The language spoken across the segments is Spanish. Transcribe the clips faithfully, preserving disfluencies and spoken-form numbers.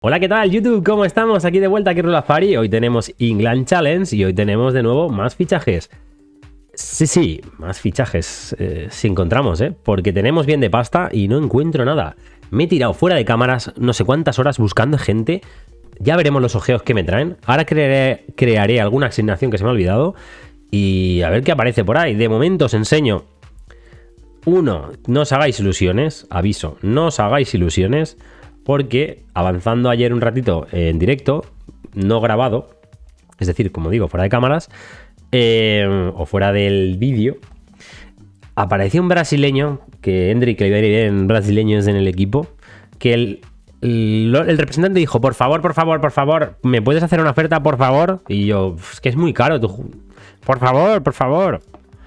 Hola, ¿qué tal YouTube? ¿Cómo estamos? Aquí de vuelta, aquí Rulafari. Hoy tenemos England Challenge y hoy tenemos de nuevo más fichajes. Sí, sí, más fichajes. Eh, si encontramos, ¿eh? Porque tenemos bien de pasta y no encuentro nada. Me he tirado fuera de cámaras no sé cuántas horas buscando gente. Ya veremos los ojeos que me traen. Ahora crearé, crearé alguna asignación que se me ha olvidado y a ver qué aparece por ahí. De momento os enseño. Uno, no os hagáis ilusiones. Aviso, no os hagáis ilusiones. Porque avanzando ayer un ratito en directo, no grabado, es decir, como digo, fuera de cámaras, eh, o fuera del vídeo, apareció un brasileño, que Hendrik, le iba a ir bien brasileños en el equipo, que el, el, el representante dijo, por favor, por favor, por favor, ¿me puedes hacer una oferta, por favor? Y yo, es que es muy caro, tú, por favor, por favor.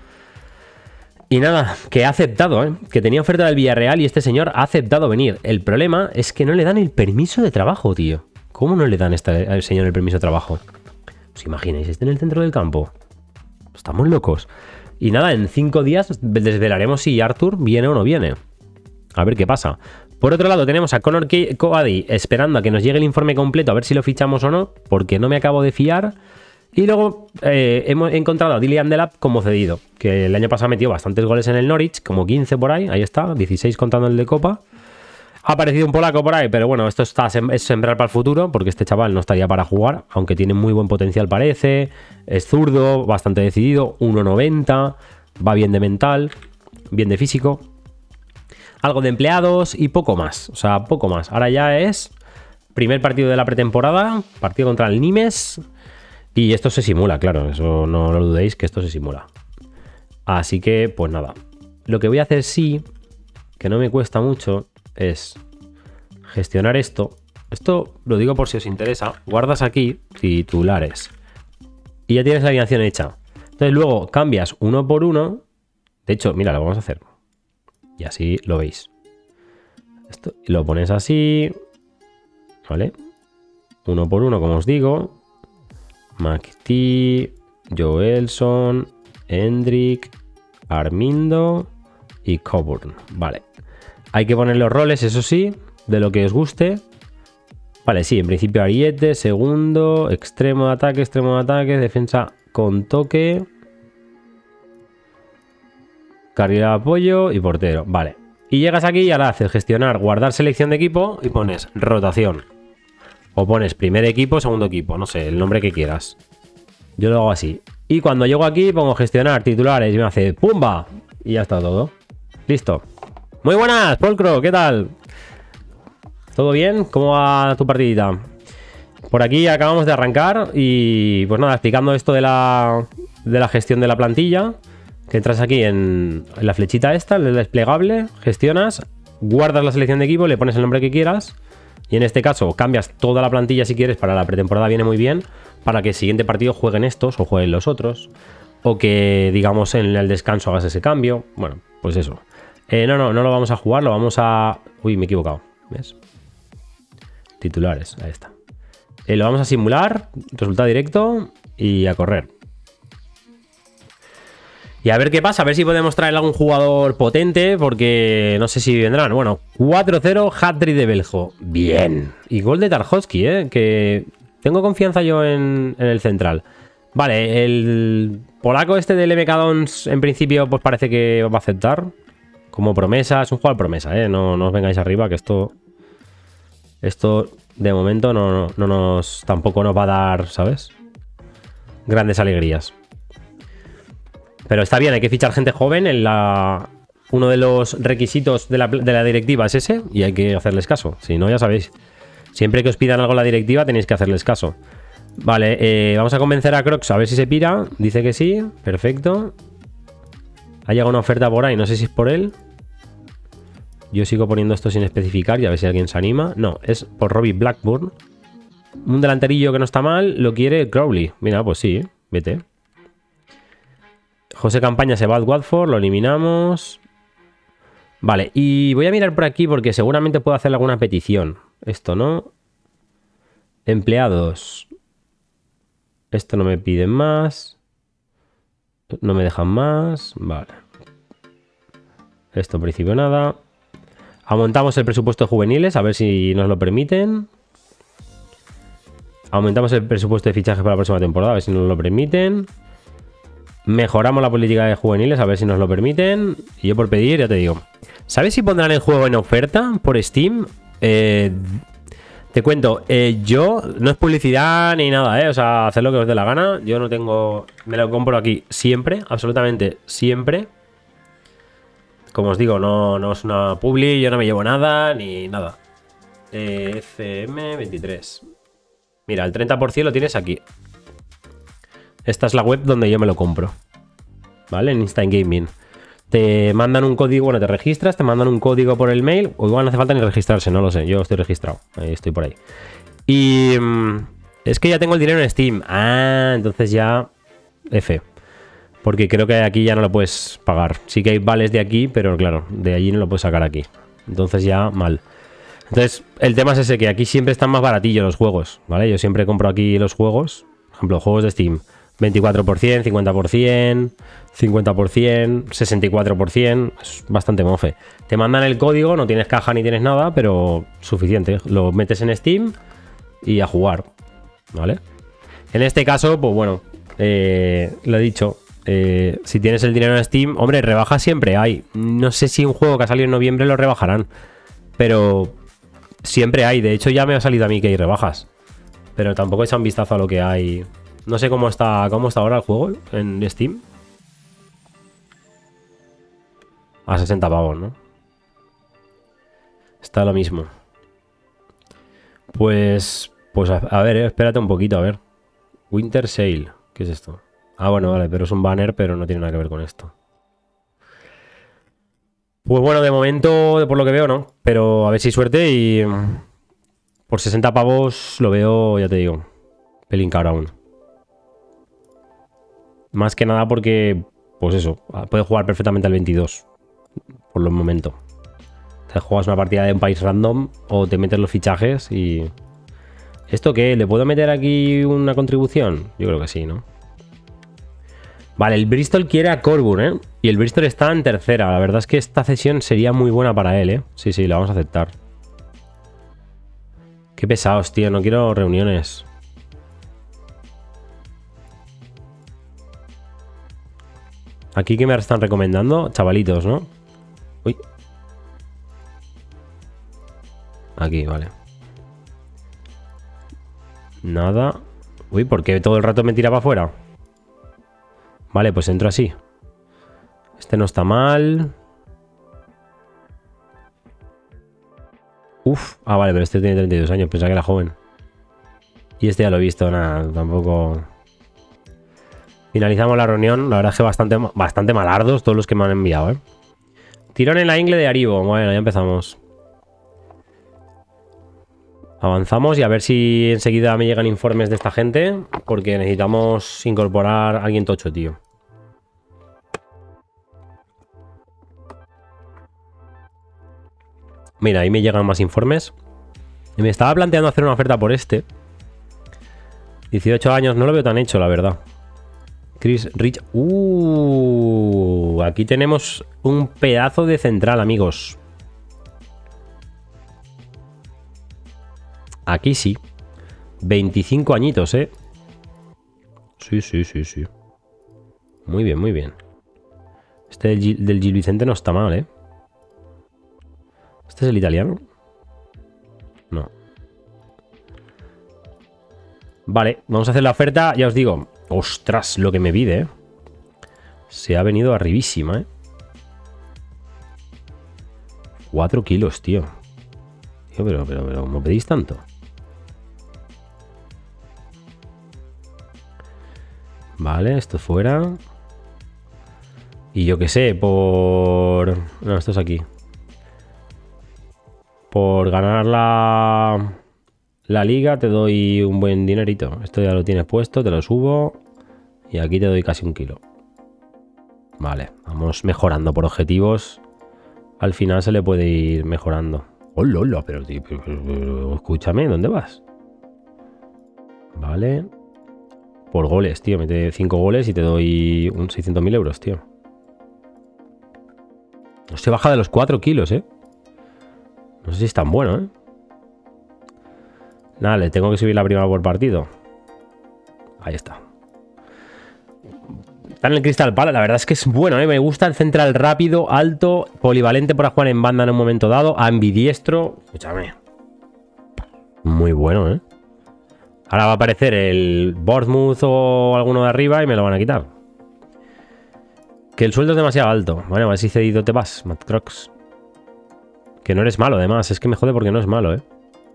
Y nada, que ha aceptado, ¿eh? Que tenía oferta del Villarreal y este señor ha aceptado venir. El problema es que no le dan el permiso de trabajo, tío. ¿Cómo no le dan este, al señor el permiso de trabajo? ¿Os imagináis? Este en el centro del campo. Estamos locos. Y nada, en cinco días desvelaremos si Arthur viene o no viene. A ver qué pasa. Por otro lado, tenemos a Conor Coady esperando a que nos llegue el informe completo a ver si lo fichamos o no, porque no me acabo de fiar. Y luego eh, hemos encontrado a Dylan Delap como cedido, que el año pasado metió bastantes goles en el Norwich, como quince por ahí, ahí está, dieciséis contando el de Copa. Ha aparecido un polaco por ahí, pero bueno, esto está, es sembrar para el futuro, porque este chaval no estaría para jugar, aunque tiene muy buen potencial parece, es zurdo, bastante decidido, uno noventa, va bien de mental, bien de físico, algo de empleados y poco más, o sea, poco más. Ahora ya es primer partido de la pretemporada, partido contra el Nimes. Y esto se simula, claro, eso no lo dudéis que esto se simula. Así que, pues nada. Lo que voy a hacer sí, que no me cuesta mucho, es gestionar esto. Esto lo digo por si os interesa. Guardas aquí titulares. Y ya tienes la alineación hecha. Entonces luego cambias uno por uno. De hecho, mira, lo vamos a hacer. Y así lo veis. Esto lo pones así. ¿Vale? Uno por uno, como os digo. McT, Joelson, Hendrik, Armindo y Coburn. Vale. Hay que poner los roles, eso sí, de lo que os guste. Vale, sí, en principio ariete, segundo, extremo de ataque, extremo de ataque, defensa con toque, carril de apoyo y portero. Vale. Y llegas aquí y ahora haces gestionar, guardar selección de equipo y pones rotación. O pones primer equipo, segundo equipo, no sé, el nombre que quieras. Yo lo hago así. Y cuando llego aquí pongo gestionar titulares y me hace ¡pumba! Y ya está todo. Listo. Muy buenas, Polcro, ¿qué tal? ¿Todo bien? ¿Cómo va tu partidita? Por aquí acabamos de arrancar y pues nada, explicando esto de la, de la gestión de la plantilla. Que entras aquí en, en la flechita esta, el desplegable, gestionas, guardas la selección de equipo, le pones el nombre que quieras. Y en este caso cambias toda la plantilla si quieres, para la pretemporada viene muy bien, para que el siguiente partido jueguen estos o jueguen los otros, o que digamos en el descanso hagas ese cambio. Bueno, pues eso. Eh, no, no, no lo vamos a jugar, lo vamos a... Uy, me he equivocado, ¿ves? Titulares, ahí está. Eh, lo vamos a simular, resultado directo y a correr. Y a ver qué pasa, a ver si podemos traer algún jugador potente, porque no sé si vendrán. Bueno, cuatro cero, hat-trick de Beljo. Bien. Y gol de Tarkowski, ¿eh? Que tengo confianza yo en, en el central. Vale, el polaco este del M K Dons, en principio, pues parece que va a aceptar. Como promesa, es un jugador promesa, ¿eh? No, no os vengáis arriba, que esto... Esto, de momento, no, no, no nos... Tampoco nos va a dar, ¿sabes? Grandes alegrías. Pero está bien, hay que fichar gente joven. En la... Uno de los requisitos de la, de la directiva es ese y hay que hacerles caso. Si no, ya sabéis. Siempre que os pidan algo la directiva tenéis que hacerles caso. Vale, eh, vamos a convencer a Crocs a ver si se pira. Dice que sí, perfecto. Ha llegado una oferta por ahí, no sé si es por él. Yo sigo poniendo esto sin especificar y a ver si alguien se anima. No, es por Robbie Blackburn. Un delanterillo que no está mal, lo quiere Crowley. Mira, pues sí, vete. José Campaña se va al Watford, lo eliminamos. Vale, y voy a mirar por aquí porque seguramente puedo hacer alguna petición. Esto no. Empleados. Esto no me piden más. No me dejan más. Vale. Esto en principio nada. Aumentamos el presupuesto de juveniles, a ver si nos lo permiten. Aumentamos el presupuesto de fichaje para la próxima temporada, a ver si nos lo permiten. Mejoramos la política de juveniles, a ver si nos lo permiten. Y yo por pedir, ya te digo. ¿Sabes si pondrán el juego en oferta por Steam? Eh, te cuento, eh, yo no es publicidad ni nada, ¿eh? O sea, hacer lo que os dé la gana. Yo no tengo... Me lo compro aquí siempre, absolutamente siempre. Como os digo, no, no es una publi, yo no me llevo nada ni nada. Eh, F M veintitrés. Mira, el treinta por ciento lo tienes aquí. Esta es la web donde yo me lo compro. ¿Vale? En Instant Gaming. Te mandan un código, bueno, te registras, te mandan un código por el mail. O igual no hace falta ni registrarse, no lo sé. Yo estoy registrado. Ahí estoy por ahí. Y... Mmm, es que ya tengo el dinero en Steam. Ah, entonces ya... F. Porque creo que aquí ya no lo puedes pagar. Sí que hay vales de aquí, pero claro, de allí no lo puedes sacar aquí. Entonces ya mal. Entonces, el tema es ese, que aquí siempre están más baratillos los juegos, ¿vale? Yo siempre compro aquí los juegos. Por ejemplo, juegos de Steam. veinticuatro por ciento, cincuenta por ciento, cincuenta por ciento, sesenta y cuatro por ciento. Es bastante mofe. Te mandan el código, no tienes caja ni tienes nada, pero suficiente. Lo metes en Steam y a jugar, ¿vale? En este caso, pues bueno, eh, lo he dicho. Eh, si tienes el dinero en Steam, hombre, rebajas siempre hay. No sé si un juego que ha salido en noviembre lo rebajarán, pero siempre hay. De hecho, ya me ha salido a mí que hay rebajas, pero tampoco he echado un vistazo a lo que hay. No sé cómo está, cómo está ahora el juego en Steam. A sesenta pavos, ¿no? Está lo mismo. Pues, pues a, a ver, eh, espérate un poquito, a ver. Winter Sale, ¿qué es esto? Ah, bueno, vale, pero es un banner, pero no tiene nada que ver con esto. Pues bueno, de momento, por lo que veo, no. Pero a ver si hay suerte y... Por sesenta pavos lo veo, ya te digo, pelín caro aún. Más que nada porque, pues eso, puede jugar perfectamente al veintidós. Por el momento. Te juegas una partida de un país random o te metes los fichajes y... ¿Esto qué? ¿Le puedo meter aquí una contribución? Yo creo que sí, ¿no? Vale, el Bristol quiere a Corbun, ¿eh? Y el Bristol está en tercera. La verdad es que esta cesión sería muy buena para él, ¿eh? Sí, sí, la vamos a aceptar. Qué pesados, tío. No quiero reuniones. Aquí, ¿qué me están recomendando? Chavalitos, ¿no? Uy. Aquí, vale. Nada. Uy, ¿por qué todo el rato me tira para afuera? Vale, pues entro así. Este no está mal. Uf. Ah, vale, pero este tiene treinta y dos años. Pensaba que era joven. Y este ya lo he visto. Nada, tampoco... Finalizamos la reunión. La verdad es que bastante, bastante malardos todos los que me han enviado, ¿eh? Tirón en la ingle de Aribo. Bueno, ya empezamos. Avanzamos y a ver si enseguida me llegan informes de esta gente, porque necesitamos incorporar a alguien tocho, tío. Mira, ahí me llegan más informes. Y me estaba planteando hacer una oferta por este. dieciocho años, no lo veo tan hecho, la verdad. Chris Rich. Uh, aquí tenemos un pedazo de central, amigos. Aquí sí. veinticinco añitos, ¿eh? Sí, sí, sí, sí. Muy bien, muy bien. Este del, G del Gil Vicente no está mal, ¿eh? ¿Este es el italiano? No. Vale, vamos a hacer la oferta. Ya os digo. Ostras, lo que me pide, ¿eh? Se ha venido arribísima, ¿eh? Cuatro kilos, tío. Tío, pero, pero, pero, ¿cómo pedís tanto? Vale, esto fuera. Y yo qué sé, por... No, esto es aquí. Por ganar la... La liga te doy un buen dinerito. Esto ya lo tienes puesto, te lo subo. Y aquí te doy casi un kilo. Vale, vamos mejorando por objetivos. Al final se le puede ir mejorando. ¡Hola, hola! Pero, tío, pero, pero, pero, escúchame, ¿dónde vas? Vale. Por goles, tío. Mete cinco goles y te doy un seiscientos mil euros, tío. No se baja de los cuatro kilos, ¿eh? No sé si es tan bueno, ¿eh? Nada, le tengo que subir la prima por partido. Ahí está. Está en el Crystal Palace, la verdad es que es bueno, ¿eh? Me gusta el central rápido, alto, polivalente para jugar en banda en un momento dado, ambidiestro. Escúchame. Muy bueno, ¿eh? Ahora va a aparecer el Bournemouth o alguno de arriba y me lo van a quitar. Que el sueldo es demasiado alto. Bueno, a ver si cedido te vas, Matt Crocs. Que no eres malo, además. Es que me jode porque no es malo, ¿eh?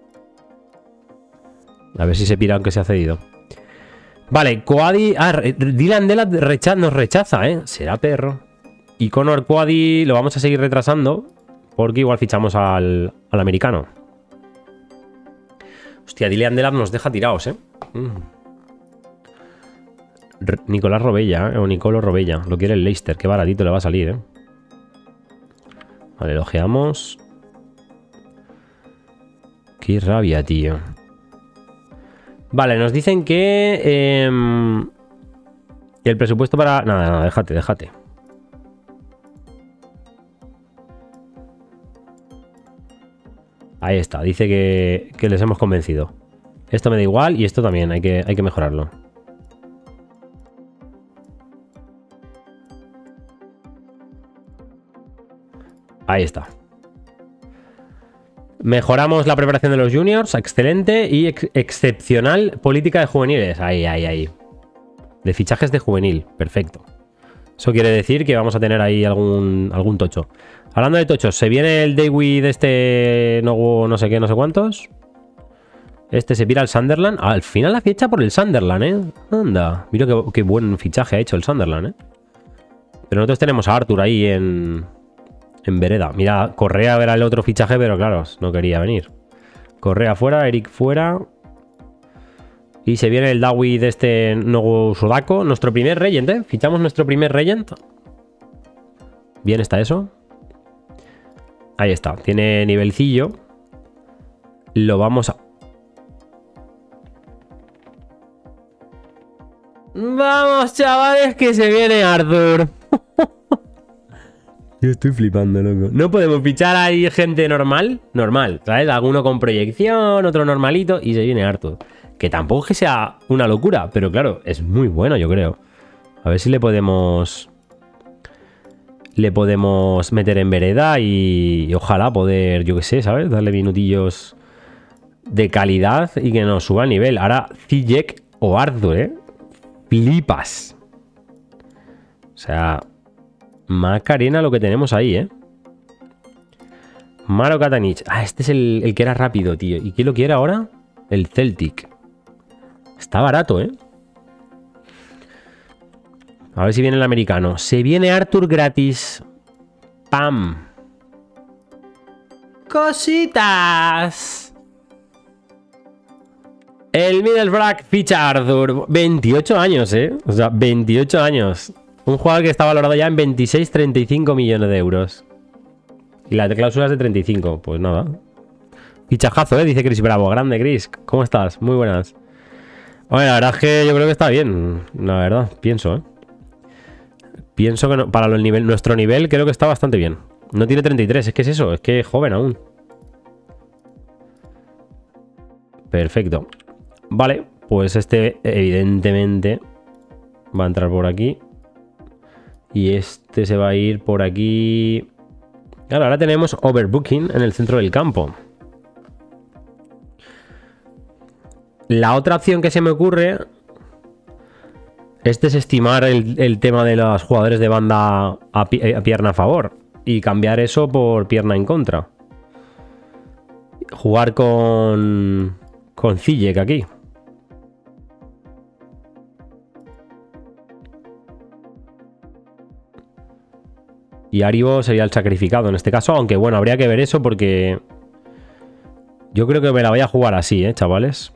A ver si se pira aunque sea cedido. Vale, Coady... Ah, Dylan Dela recha... nos rechaza, ¿eh? Será perro. Y Conor Coady lo vamos a seguir retrasando porque igual fichamos al, al americano. Hostia, Dylan Dela nos deja tirados, ¿eh? Mm. Nicolás Robella, ¿eh? O Nicolo Robella. Lo quiere el Leicester. Qué baratito le va a salir, ¿eh? Vale, elogiamos. Qué rabia, tío. Vale, nos dicen que... Eh, el presupuesto para... Nada, nada, déjate, déjate. Ahí está, dice que, que les hemos convencido. Esto me da igual y esto también, hay que, hay que mejorarlo. Ahí está. Mejoramos la preparación de los juniors, excelente, y ex excepcional política de juveniles. Ahí, ahí, ahí. De fichajes de juvenil, perfecto. Eso quiere decir que vamos a tener ahí algún, algún tocho. Hablando de tochos, se viene el Dewey de este no, no sé qué, no sé cuántos. Este se pira al Sunderland. Al final la ficha por el Sunderland, ¿eh? Anda, mira qué, qué buen fichaje ha hecho el Sunderland, ¿eh? Pero nosotros tenemos a Arthur ahí en... En vereda. Mira, Correa era el otro fichaje, pero claro, no quería venir. Correa fuera, Eric fuera. Y se viene el Dawi de este Nogu Sodako. Nuestro primer Regent, ¿eh? Fichamos nuestro primer Regent. Bien está eso. Ahí está. Tiene nivelcillo. Lo vamos a... Vamos, chavales, que se viene Arthur. Yo estoy flipando, loco. No podemos fichar ahí gente normal, normal, ¿sabes? Alguno con proyección, otro normalito, y se viene Arthur. Que tampoco es que sea una locura, pero claro, es muy bueno, yo creo. A ver si le podemos... Le podemos meter en vereda y, y ojalá poder, yo qué sé, ¿sabes? Darle minutillos de calidad y que nos suba el nivel. Ahora, Ziyech o Arthur, ¿eh? Flipas. O sea... Macarena lo que tenemos ahí, ¿eh? Maro Katanich. Ah, este es el, el que era rápido, tío. ¿Y quién lo quiere ahora? El Celtic. Está barato, ¿eh? A ver si viene el americano. Se viene Arthur gratis. ¡Pam! ¡Cositas! El Middlesbrough ficha a Arthur. veintiocho años, ¿eh? O sea, veintiocho años. Un jugador que está valorado ya en veintiséis treinta y cinco millones de euros. Y la cláusula es de treinta y cinco. Pues nada. Fichajazo, ¿eh? Dice Chris Bravo. Grande, Chris. ¿Cómo estás? Muy buenas. Bueno, la verdad es que yo creo que está bien. La verdad, pienso, ¿eh? Pienso que no, para el nivel, nuestro nivel creo que está bastante bien. No tiene treinta y tres. Es que es eso. Es que es joven aún. Perfecto. Vale. Pues este evidentemente va a entrar por aquí. Y este se va a ir por aquí. Claro, ahora tenemos overbooking en el centro del campo. La otra opción que se me ocurre es desestimar el, el tema de los jugadores de banda a, pi a pierna a favor y cambiar eso por pierna en contra. Jugar con, con Ziyech aquí. Y Aribo sería el sacrificado en este caso. Aunque bueno, habría que ver eso porque... Yo creo que me la voy a jugar así, ¿eh, chavales?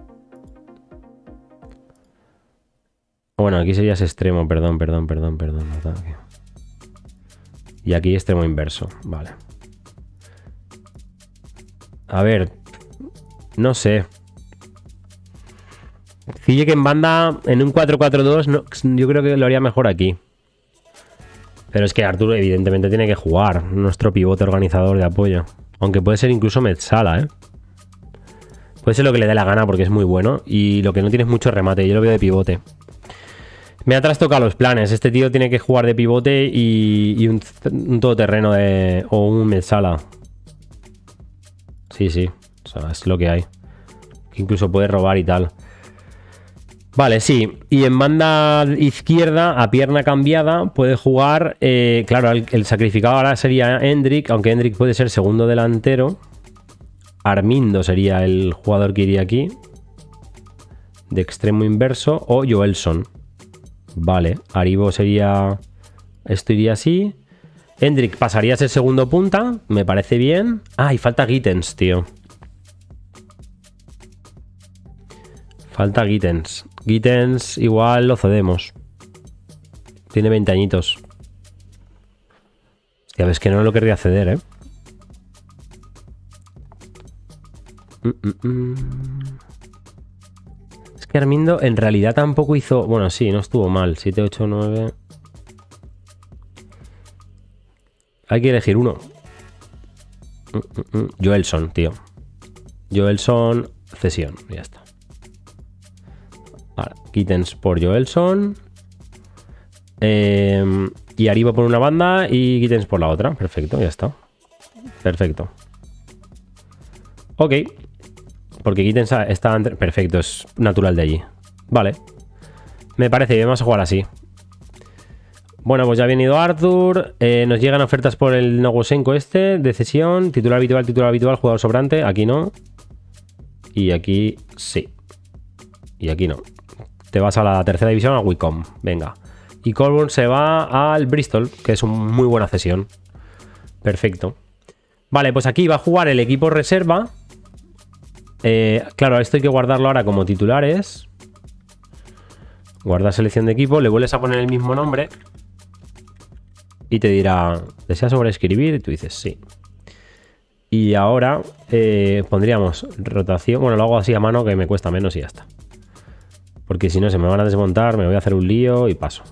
Bueno, aquí sería ese extremo. Perdón, perdón, perdón, perdón. Y aquí extremo inverso. Vale. A ver. No sé. Ziyech en banda en un cuatro cuatro dos no, yo creo que lo haría mejor aquí. Pero es que Arthur evidentemente tiene que jugar. Nuestro pivote organizador de apoyo. Aunque puede ser incluso Metzala, ¿eh? Puede ser lo que le dé la gana porque es muy bueno. Y lo que no tiene es mucho remate. Yo lo veo de pivote. Me ha trastocado los planes. Este tío tiene que jugar de pivote y, y un, un todoterreno de, o un Metsala. Sí, sí. O sea, es lo que hay. Incluso puede robar y tal. Vale, sí. Y en banda izquierda, a pierna cambiada, puede jugar... Eh, claro, el, el sacrificado ahora sería Hendrik, aunque Hendrik puede ser segundo delantero. Armindo sería el jugador que iría aquí. De extremo inverso. O Joelson. Vale, Aribo sería... Esto iría así. Hendrik pasaría a ser segundo punta. Me parece bien. Ah, y falta Gittens, tío. Falta Gittens. Gittens igual lo cedemos. Tiene veinte añitos. Hostia, ves que no lo querría ceder, ¿eh? Mm, mm, mm. Es que Armindo en realidad tampoco hizo... Bueno, sí, no estuvo mal. siete, ocho, nueve... Hay que elegir uno. Mm, mm, mm. Joelson, tío. Joelson, cesión. Ya está. Ahora, Gittens por Joelson. Eh, y Aribo por una banda y Gittens por la otra. Perfecto, ya está. Perfecto. Ok. Porque Gittens está... Entre... Perfecto, es natural de allí. Vale. Me parece bien, vamos a jugar así. Bueno, pues ya ha venido Arthur. Eh, nos llegan ofertas por el Nogosenko este, de cesión. Titular habitual, titular habitual, jugador sobrante. Aquí no. Y aquí sí. Y aquí no. Te vas a la tercera división, a Wycombe. Venga. Y Colburn se va al Bristol, que es una muy buena cesión. Perfecto. Vale, pues aquí va a jugar el equipo reserva. Eh, claro, esto hay que guardarlo ahora como titulares. Guarda selección de equipo. Le vuelves a poner el mismo nombre. Y te dirá, ¿deseas sobreescribir? Y tú dices sí. Y ahora eh, pondríamos rotación. Bueno, lo hago así a mano que me cuesta menos y ya está. Porque si no se me van a desmontar, me voy a hacer un lío y paso.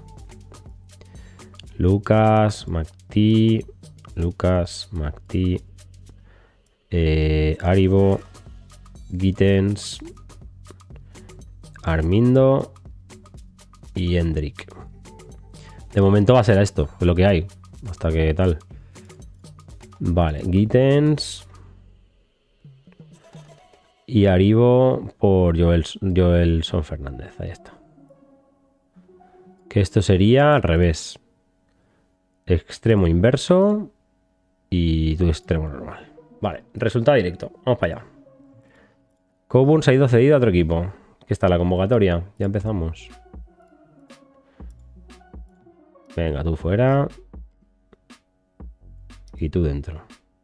Lucas, McT, Lucas, McT, eh, Aribo, Gittens, Armindo y Hendrik. De momento va a ser esto, lo que hay. Hasta que tal. Vale, Gittens y Aribo por Joel, Joelson Fernández. Ahí está. Que esto sería al revés. Extremo inverso y tu extremo normal. Vale, resultado directo. Vamos para allá. Coburn se ha ido cedido a otro equipo. Aquí está la convocatoria. Ya empezamos. Venga, tú fuera. Y tú dentro.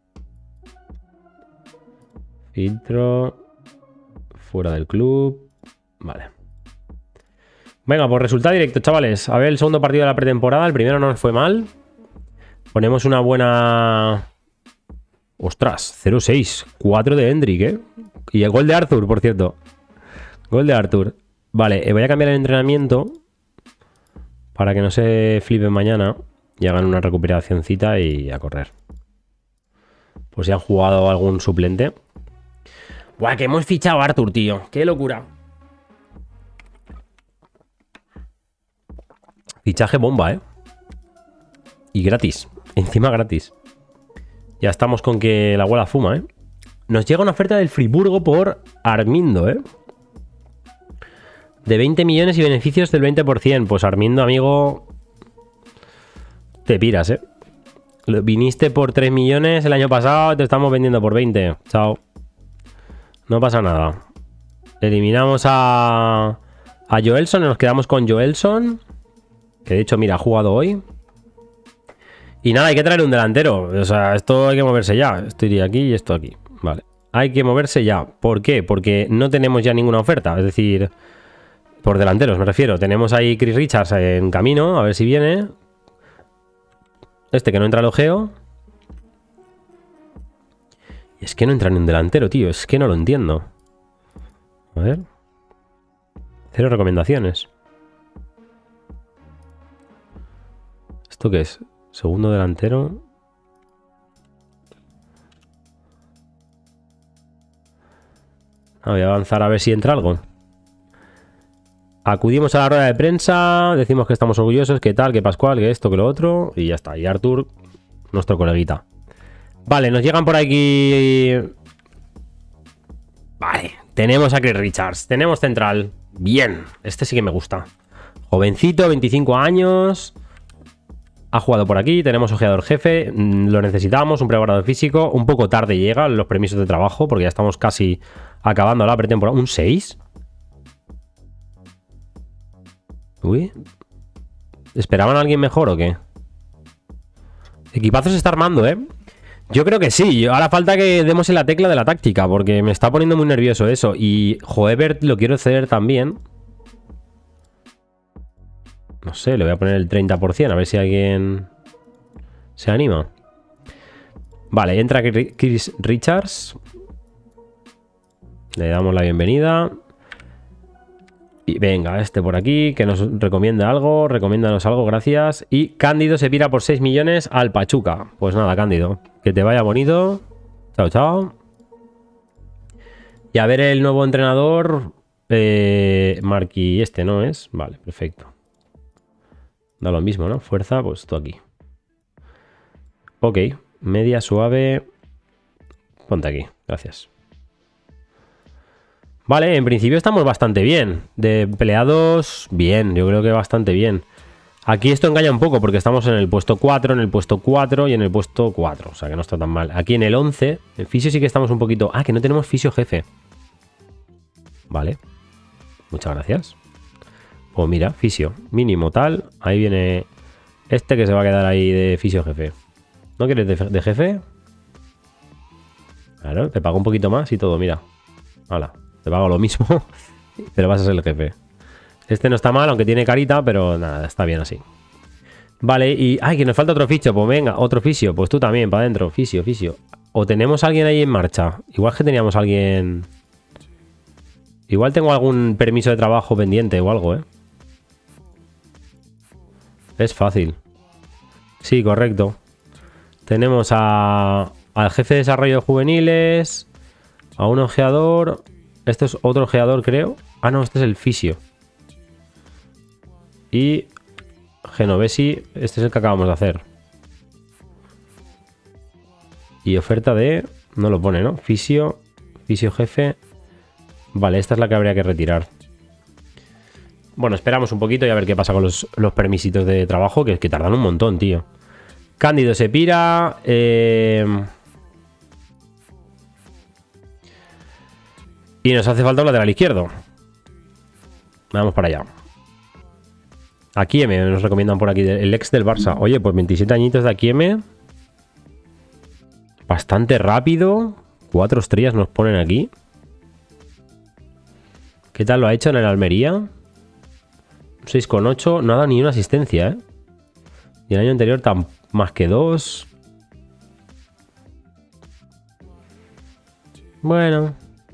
Filtro. Fuera del club. Vale. Venga, pues resultado directo, chavales. A ver el segundo partido de la pretemporada. El primero no nos fue mal. Ponemos una buena... Ostras, cero seis. cuatro de Hendrik, ¿eh? Y el gol de Arthur, por cierto. Gol de Arthur. Vale, voy a cambiar el entrenamiento para que no se flipen mañana y hagan una recuperacioncita y a correr. Pues si han jugado algún suplente. Buah, que hemos fichado a Arthur, tío. Qué locura. Fichaje bomba, ¿eh? Y gratis. Encima gratis. Ya estamos con que la abuela fuma, ¿eh? Nos llega una oferta del Friburgo por Armindo, ¿eh? De veinte millones y beneficios del veinte por ciento. Pues Armindo, amigo... Te piras, ¿eh? Viniste por tres millones el año pasado, te estamos vendiendo por veinte. Chao. No pasa nada. Eliminamos a... A Joelson, nos quedamos con Joelson. Que de hecho, mira, ha jugado hoy. Y nada, hay que traer un delantero. O sea, esto hay que moverse ya. Esto iría aquí y esto aquí. Vale. Hay que moverse ya. ¿Por qué? Porque no tenemos ya ninguna oferta. Es decir, por delanteros me refiero. Tenemos ahí Chris Richards en camino. A ver si viene. Este que no entra al ojeo. Y es que no entra ni un delantero, tío. Es que no lo entiendo. A ver. Cero recomendaciones. ¿Esto qué es? Segundo delantero. Voy a avanzar a ver si entra algo. Acudimos a la rueda de prensa, decimos que estamos orgullosos, que tal, que Pascual, que esto, que lo otro, y ya está. Y Artur, nuestro coleguita. Vale, nos llegan por aquí... Vale, tenemos a Chris Richards, tenemos central. Bien, este sí que me gusta. Jovencito, veinticinco años. Ha jugado por aquí, tenemos ojeador jefe, lo necesitamos, un preparador físico. Un poco tarde llega los permisos de trabajo, porque ya estamos casi acabando la pretemporada. ¿Un seis? Uy. ¿Esperaban a alguien mejor o qué? Equipazo se está armando, ¿eh? Yo creo que sí. Ahora falta que demos en la tecla de la táctica, porque me está poniendo muy nervioso eso. Y Joebert lo quiero ceder también. No sé, le voy a poner el treinta por ciento, a ver si alguien se anima. Vale, entra Chris Richards. Le damos la bienvenida. Y venga, este por aquí, que nos recomienda algo. Recomiéndanos algo, gracias. Y Cándido se pira por seis millones al Pachuca. Pues nada, Cándido, que te vaya bonito. Chao, chao. Y a ver el nuevo entrenador. Eh, Marqui, este no es. Vale, perfecto. Da lo mismo, ¿no? Fuerza, pues tú aquí. Ok, media suave. Ponte aquí, gracias. Vale, en principio estamos bastante bien. De peleados, bien, yo creo que bastante bien. Aquí esto engaña un poco porque estamos en el puesto cuatro, en el puesto cuatro y en el puesto cuatro. O sea que no está tan mal. Aquí en el once, en fisio sí que estamos un poquito... Ah, que no tenemos fisio jefe. Vale. Muchas gracias. Pues mira, fisio. Mínimo tal. Ahí viene este que se va a quedar ahí de fisio jefe. ¿No quieres de, de jefe? Claro, te pago un poquito más y todo, mira. Hala. Te pago lo mismo, pero vas a ser el jefe. Este no está mal, aunque tiene carita, pero nada, está bien así. Vale, y... ¡Ay, que nos falta otro fisio! Pues venga, otro fisio. Pues tú también, para adentro. Fisio, fisio. O tenemos a alguien ahí en marcha. Igual que teníamos a alguien... Igual tengo algún permiso de trabajo pendiente o algo, ¿eh? Es fácil. Sí, correcto. Tenemos a... al jefe de desarrollo de juveniles... A un ojeador... Este es otro ojeador, creo. Ah, no, este es el fisio. Y Genovesi, este es el que acabamos de hacer. Y oferta de... No lo pone, ¿no? Fisio, fisio jefe. Vale, esta es la que habría que retirar. Bueno, esperamos un poquito y a ver qué pasa con los, los permisitos de trabajo, que, que tardan un montón, tío. Cándido se pira. Eh... Y nos hace falta un lateral izquierdo. Vamos para allá. Akieme, nos recomiendan por aquí. El ex del Barça. Oye, pues veintisiete añitos de Akieme. Bastante rápido. Cuatro estrellas nos ponen aquí. ¿Qué tal lo ha hecho en el Almería? seis coma ocho. No ha dado ni una asistencia, ¿eh? Y el año anterior tan más que dos. Bueno...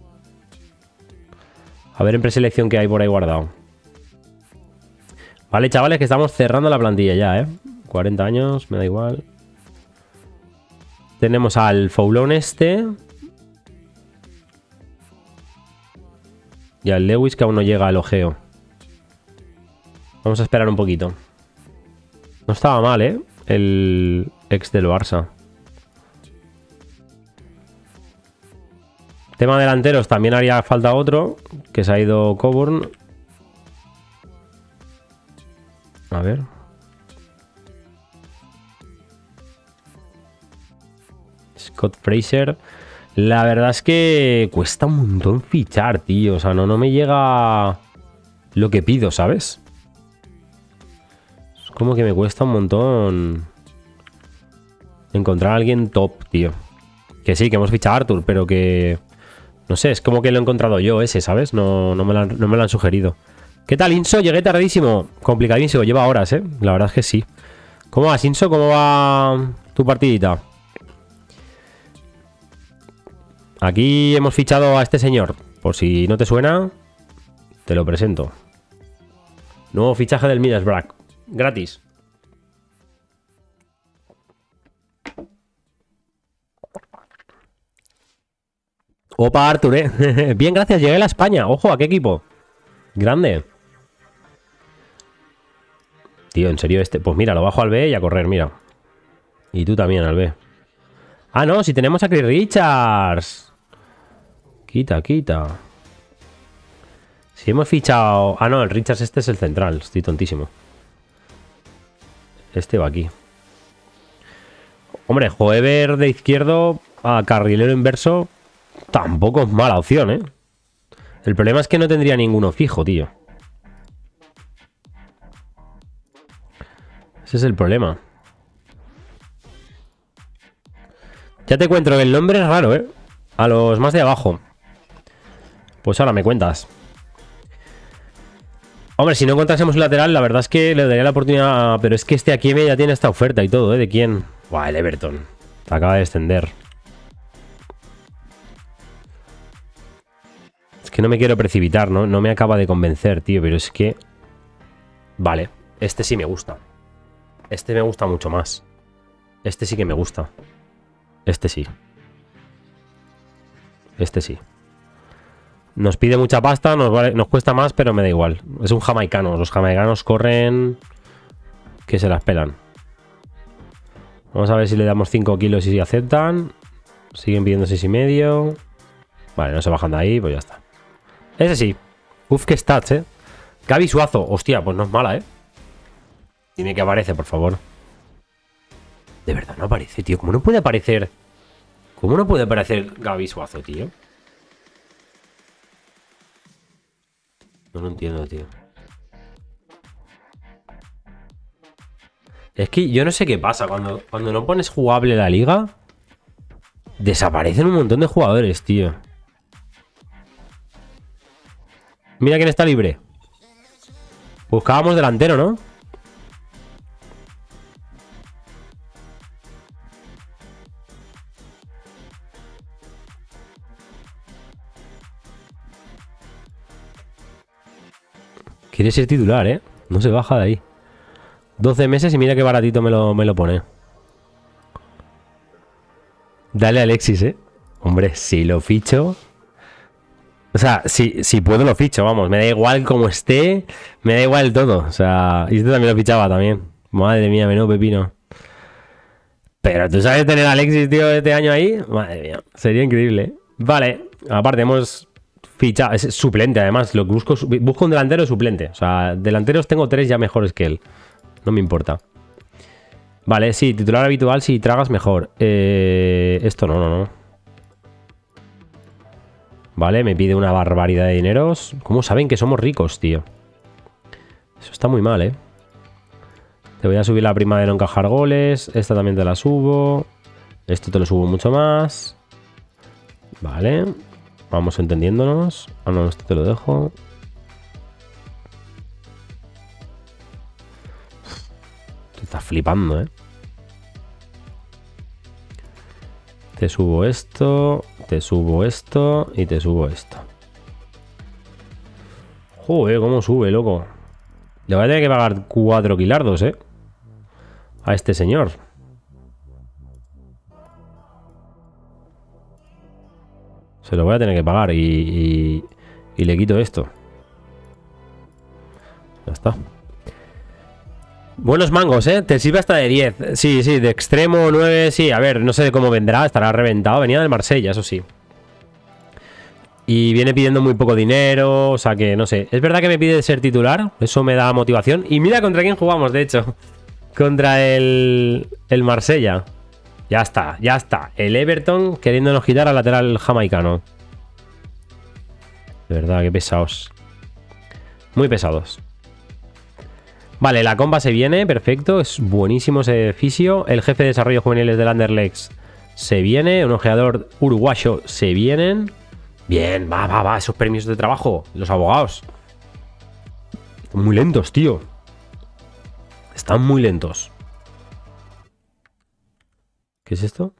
A ver en preselección qué hay por ahí guardado. Vale, chavales, que estamos cerrando la plantilla ya, ¿eh? cuarenta años, me da igual. Tenemos al Foulón este. Y al Lewis, que aún no llega al ojeo. Vamos a esperar un poquito. No estaba mal, ¿eh? El ex del Barça. Tema delanteros, también haría falta otro, que se ha ido Coburn. A ver. Scott Fraser. La verdad es que cuesta un montón fichar, tío. O sea, no, no me llega lo que pido, ¿sabes? Es como que me cuesta un montón encontrar a alguien top, tío. Que sí, que hemos fichado a Artur, pero que... No sé, es como que lo he encontrado yo ese, ¿sabes? No, no, me, lo han, no me lo han sugerido. ¿Qué tal, Inso? Llegué tardísimo. Complicadísimo, lleva horas, ¿eh? La verdad es que sí. ¿Cómo vas, Inso? ¿Cómo va tu partidita? Aquí hemos fichado a este señor. Por si no te suena, te lo presento. Nuevo fichaje del Middlesbrough. Gratis. Opa, Arthur, eh. Bien, gracias, llegué a la España. Ojo, ¿a qué equipo? Grande. Tío, en serio, este... Pues mira, lo bajo al B y a correr, mira. Y tú también al B. Ah, no, si tenemos a Chris Richards. Quita, quita. Si hemos fichado... Ah, no, el Richards este es el central. Estoy tontísimo. Este va aquí. Hombre, Hoever de izquierdo a carrilero inverso tampoco es mala opción, ¿eh? El problema es que no tendría ninguno fijo, tío. Ese es el problema. Ya te cuento que el nombre es raro, ¿eh? A los más de abajo. Pues ahora me cuentas. Hombre, si no encontrásemos un lateral, la verdad es que le daría la oportunidad. Pero es que este aquí ya tiene esta oferta y todo, ¿eh? ¿De quién? Buah, el Everton. Acaba de descender. Es que no me quiero precipitar, ¿no? No me acaba de convencer, tío. Pero es que... Vale, este sí me gusta. Este me gusta mucho más. Este sí que me gusta. Este sí. Este sí. Nos pide mucha pasta, nos, vale, nos cuesta más, pero me da igual. Es un jamaicano. Los jamaicanos corren que se las pelan. Vamos a ver si le damos cinco kilos y si aceptan. Siguen pidiendo seis y medio. Vale, no se bajan de ahí, pues ya está. Ese sí. Uf, qué stats, eh. Gaby Suazo. Hostia, pues no es mala, eh. Dime que aparece, por favor. De verdad, no aparece, tío. ¿Cómo no puede aparecer? ¿Cómo no puede aparecer Gaby Suazo, tío? No lo entiendo, tío. Es que yo no sé qué pasa. Cuando, cuando no pones jugable la liga, desaparecen un montón de jugadores, tío. Mira quién está libre. Buscábamos delantero, ¿no? Quiere ser titular, ¿eh? No se baja de ahí. doce meses y mira qué baratito me lo, me lo pone. Dale a Alexis, ¿eh? Hombre, si lo ficho... O sea, si, si puedo lo ficho, vamos. Me da igual como esté. Me da igual todo. O sea, y este también lo fichaba también. Madre mía, menudo pepino. Pero tú sabes tener a Alexis, tío, este año ahí. Madre mía, sería increíble. Vale, aparte hemos fichado. Es suplente, además. Lo que busco, busco un delantero suplente. O sea, delanteros tengo tres ya mejores que él. No me importa. Vale, sí, titular habitual. Si tragas, mejor. Eh, esto no, no, no. Vale, me pide una barbaridad de dineros. ¿Cómo saben que somos ricos, tío? Eso está muy mal, ¿eh? Te voy a subir la prima de no encajar goles. Esta también te la subo. Esto te lo subo mucho más. Vale. Vamos entendiéndonos. Ah, no, esto te lo dejo. Te estás flipando, ¿eh? Te subo esto, te subo esto y te subo esto. Joder, cómo sube, loco. Le voy a tener que pagar cuatro quilardos, ¿eh? A este señor. Se lo voy a tener que pagar y, y, y le quito esto. Ya está. Buenos mangos, ¿eh? Te sirve hasta de diez. Sí, sí, de extremo nueve, sí. A ver, no sé de cómo vendrá, estará reventado. Venía del Marsella, eso sí. Y viene pidiendo muy poco dinero, o sea que no sé. Es verdad que me pide ser titular, eso me da motivación. Y mira contra quién jugamos, de hecho. Contra el, el Marsella. Ya está, ya está. El Everton queriéndonos quitar al lateral jamaicano. De verdad, qué pesados. Muy pesados. Vale, la comba se viene, perfecto. Es buenísimo ese fisio. El jefe de desarrollo juveniles del Anderlecht se viene. Un ojeador uruguayo se vienen. Bien, va, va, va. Esos permisos de trabajo. Los abogados. Están muy lentos, tío. Están muy lentos. ¿Qué es esto?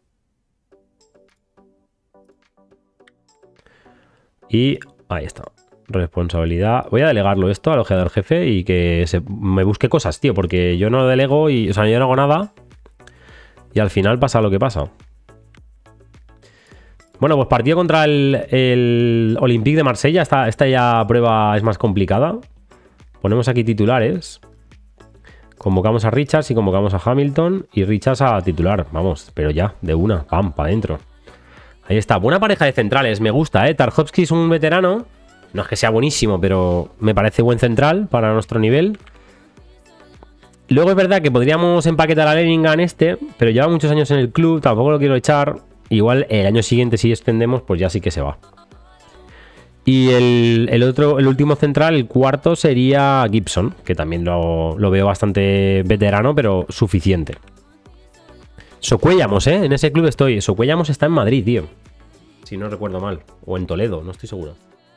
Y ahí está. Responsabilidad. Voy a delegarlo esto al ojeador jefe y que se me busque cosas, tío, porque yo no delego y, o sea, yo no hago nada y al final pasa lo que pasa. Bueno, pues partido contra el, el Olympique de Marsella. Esta, esta ya prueba es más complicada. Ponemos aquí titulares. Convocamos a Richards y convocamos a Hamilton. Y Richards a titular. Vamos, pero ya, de una. Pam, para adentro. Ahí está. Buena pareja de centrales. Me gusta, ¿eh? Tarkovsky es un veterano. No es que sea buenísimo, pero me parece buen central para nuestro nivel. Luego es verdad que podríamos empaquetar a Leninga en este, pero lleva muchos años en el club. Tampoco lo quiero echar. Igual el año siguiente, si extendemos, pues ya sí que se va. Y el, el otro, el último central, el cuarto, sería Gibson, que también lo, lo veo bastante veterano, pero suficiente. Socuellamos, ¿eh? En ese club estoy. Socuellamos está en Madrid, tío. Si no recuerdo mal. O en Toledo, no estoy seguro.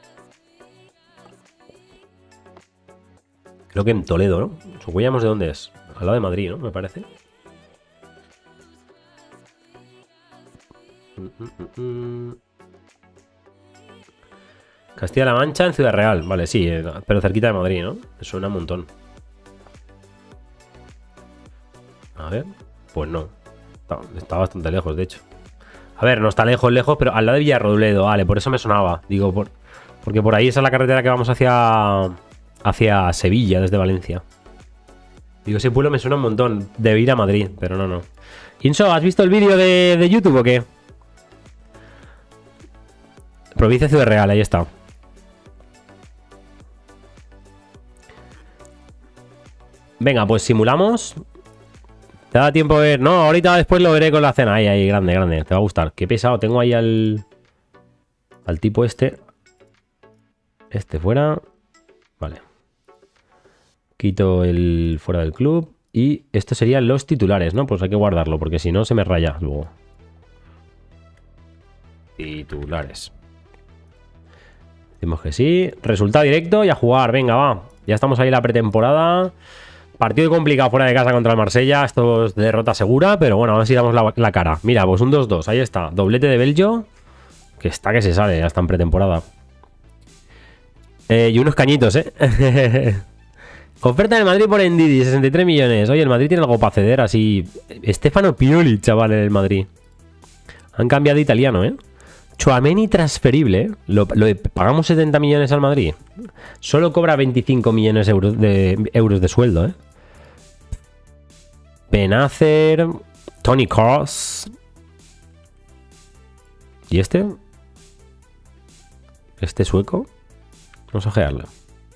Creo que en Toledo, ¿no? Socuellamos, ¿de dónde es? Al lado de Madrid, ¿no? Me parece. Castilla-La Mancha en Ciudad Real. Vale, sí, pero cerquita de Madrid, ¿no? Me suena un montón. A ver. Pues no. Está, está bastante lejos, de hecho. A ver, no está lejos, lejos, pero al lado de Villarrobledo. Vale, por eso me sonaba. Digo, por, porque por ahí esa es la carretera que vamos hacia, hacia Sevilla, desde Valencia. Digo, ese pueblo me suena un montón. Debe ir a Madrid, pero no, no. Inso, ¿has visto el vídeo de, de YouTube o qué? Provincia de Ciudad Real, ahí está. Venga, pues simulamos. ¿Te da tiempo a ver? No, ahorita después lo veré con la cena. Ahí, ahí, grande, grande. Te va a gustar. Qué pesado. Tengo ahí al... Al tipo este. Este fuera. Vale. Quito el fuera del club. Y estos serían los titulares, ¿no? Pues hay que guardarlo, porque si no se me raya luego. Titulares. Decimos que sí. Resultado directo y a jugar. Venga, va. Ya estamos ahí en la pretemporada. Partido complicado fuera de casa contra el Marsella. Esto es derrota segura, pero bueno, a ver si damos la, la cara. Mira, pues un dos dos. Ahí está. Doblete de Belgio. Que está que se sale. Ya está en pretemporada. Eh, y unos cañitos, ¿eh? Oferta del Madrid por Ndidi, sesenta y tres millones. Oye, el Madrid tiene algo para ceder así. Stefano Pioli, chaval, en el Madrid. Han cambiado de italiano, ¿eh? Tchouaméni transferible, ¿eh? Lo, lo, pagamos setenta millones al Madrid. Solo cobra veinticinco millones de euros de, euros de sueldo, ¿eh? Benacer, Tony Kroos. ¿Y este? ¿Este sueco? Vamos a ojearlo.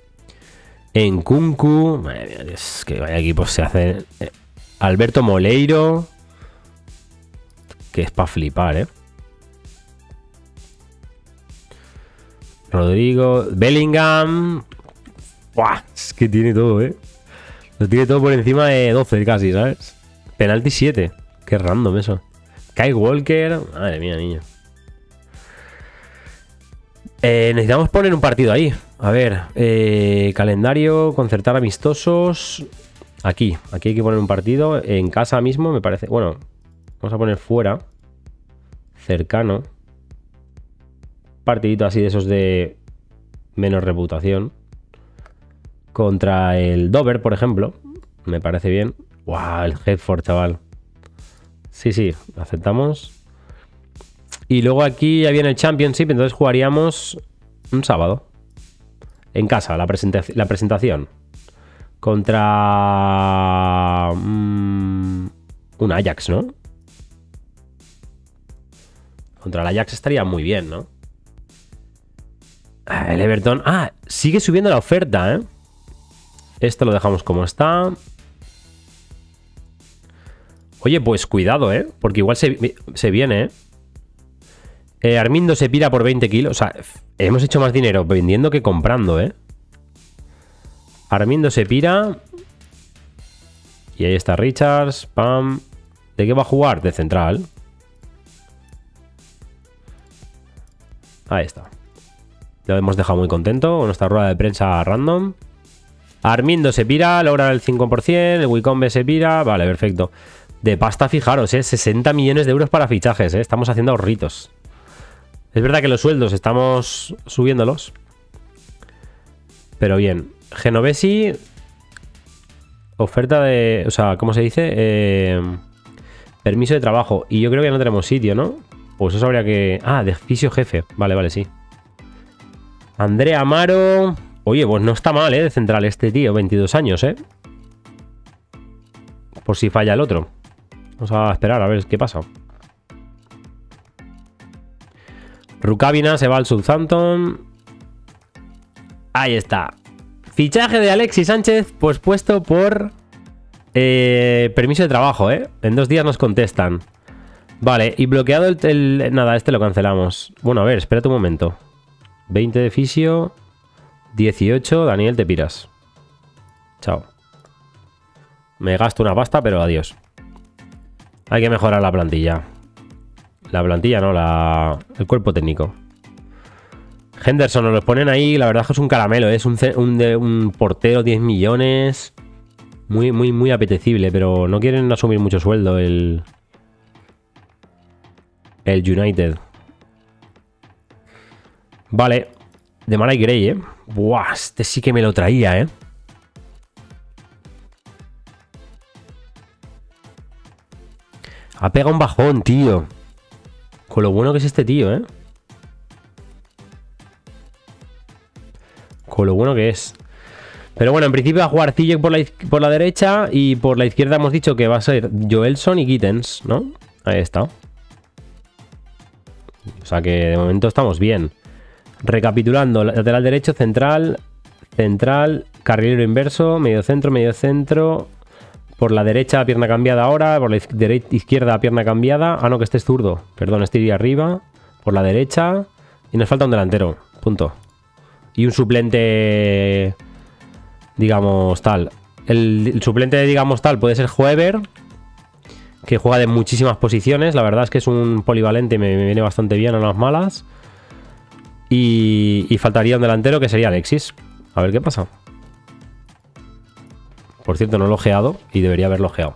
Nkunku. Madre mía, es que vaya equipos se hacen. Alberto Moleiro. Que es para flipar, ¿eh? Rodrigo. Bellingham. Buah, es que tiene todo, ¿eh? Lo tiene todo por encima de doce casi, ¿sabes? Penalti siete. Qué random eso. Kyle Walker. Madre mía, niño. Eh, necesitamos poner un partido ahí. A ver, eh, calendario, concertar amistosos. Aquí, aquí hay que poner un partido. En casa mismo, me parece. Bueno, vamos a poner fuera. Cercano. Partidito así de esos de menos reputación. Contra el Dover, por ejemplo. Me parece bien. ¡Wow! El Hertford, chaval. Sí, sí, aceptamos. Y luego aquí ya viene el Championship, entonces jugaríamos un sábado. En casa, la, presenta la presentación. Contra... Mmm, un Ajax, ¿no? Contra el Ajax estaría muy bien, ¿no? El Everton... Ah, sigue subiendo la oferta, ¿eh? Esto lo dejamos como está. Oye, pues cuidado, ¿eh? Porque igual se, se viene, ¿eh? Eh, Armindo se pira por veinte kilos. O sea, hemos hecho más dinero vendiendo que comprando, ¿eh? Armindo se pira. Y ahí está Richards. Pam. ¿De qué va a jugar? De central. Ahí está. Lo hemos dejado muy contento con nuestra rueda de prensa random. Armindo se pira, logra el cinco por ciento. El Wicombe se pira. Vale, perfecto. De pasta, fijaros, ¿eh? sesenta millones de euros para fichajes, ¿eh? Estamos haciendo ahorritos. Es verdad que los sueldos estamos subiéndolos. Pero bien. Genovesi. Oferta de... O sea, ¿cómo se dice? Eh, permiso de trabajo. Y yo creo que no tenemos sitio, ¿no? Pues eso habría que... Ah, de fisio jefe. Vale, vale, sí. Andrea Amaro. Oye, pues no está mal, ¿eh? De central este tío. veintidós años, ¿eh? Por si falla el otro. Vamos a esperar a ver qué pasa. Rukavina se va al Southampton. Ahí está. Fichaje de Alexis Sánchez, pues puesto por eh, permiso de trabajo, ¿eh? En dos días nos contestan. Vale, y bloqueado el, el... Nada, este lo cancelamos. Bueno, a ver, espérate un momento. veinte de fisio. dieciocho, Daniel, te piras. Chao. Me gasto una pasta, pero adiós. Hay que mejorar la plantilla. La plantilla, no, la... el cuerpo técnico. Henderson nos lo ponen ahí, la verdad es que es un caramelo, ¿eh? Es un, un, un portero, diez millones. Muy, muy, muy apetecible, pero no quieren asumir mucho sueldo el... El United. Vale. De Mara y Gray, ¿eh? Buah, este sí que me lo traía, ¿eh? Ha pegado un bajón, tío. Con lo bueno que es este tío, ¿eh? Con lo bueno que es. Pero bueno, en principio va a jugar Ziyech por la, por la derecha. Y por la izquierda hemos dicho que va a ser Joelson y Gittens, ¿no? Ahí está. O sea que de momento estamos bien. Recapitulando, lateral derecho, central, central, carrilero inverso, medio centro, medio centro. Por la derecha, pierna cambiada ahora. Por la izquierda, pierna cambiada. Ah, no, que este es zurdo. Perdón, este iría arriba. Por la derecha. Y nos falta un delantero. Punto. Y un suplente, digamos, tal. El, el suplente, digamos, tal, puede ser Hoever, que juega de muchísimas posiciones. La verdad es que es un polivalente, me, me viene bastante bien a las malas. Y, y faltaría un delantero, que sería Alexis. A ver qué pasa. Por cierto, no lo he ojeado y debería haberlo ojeado.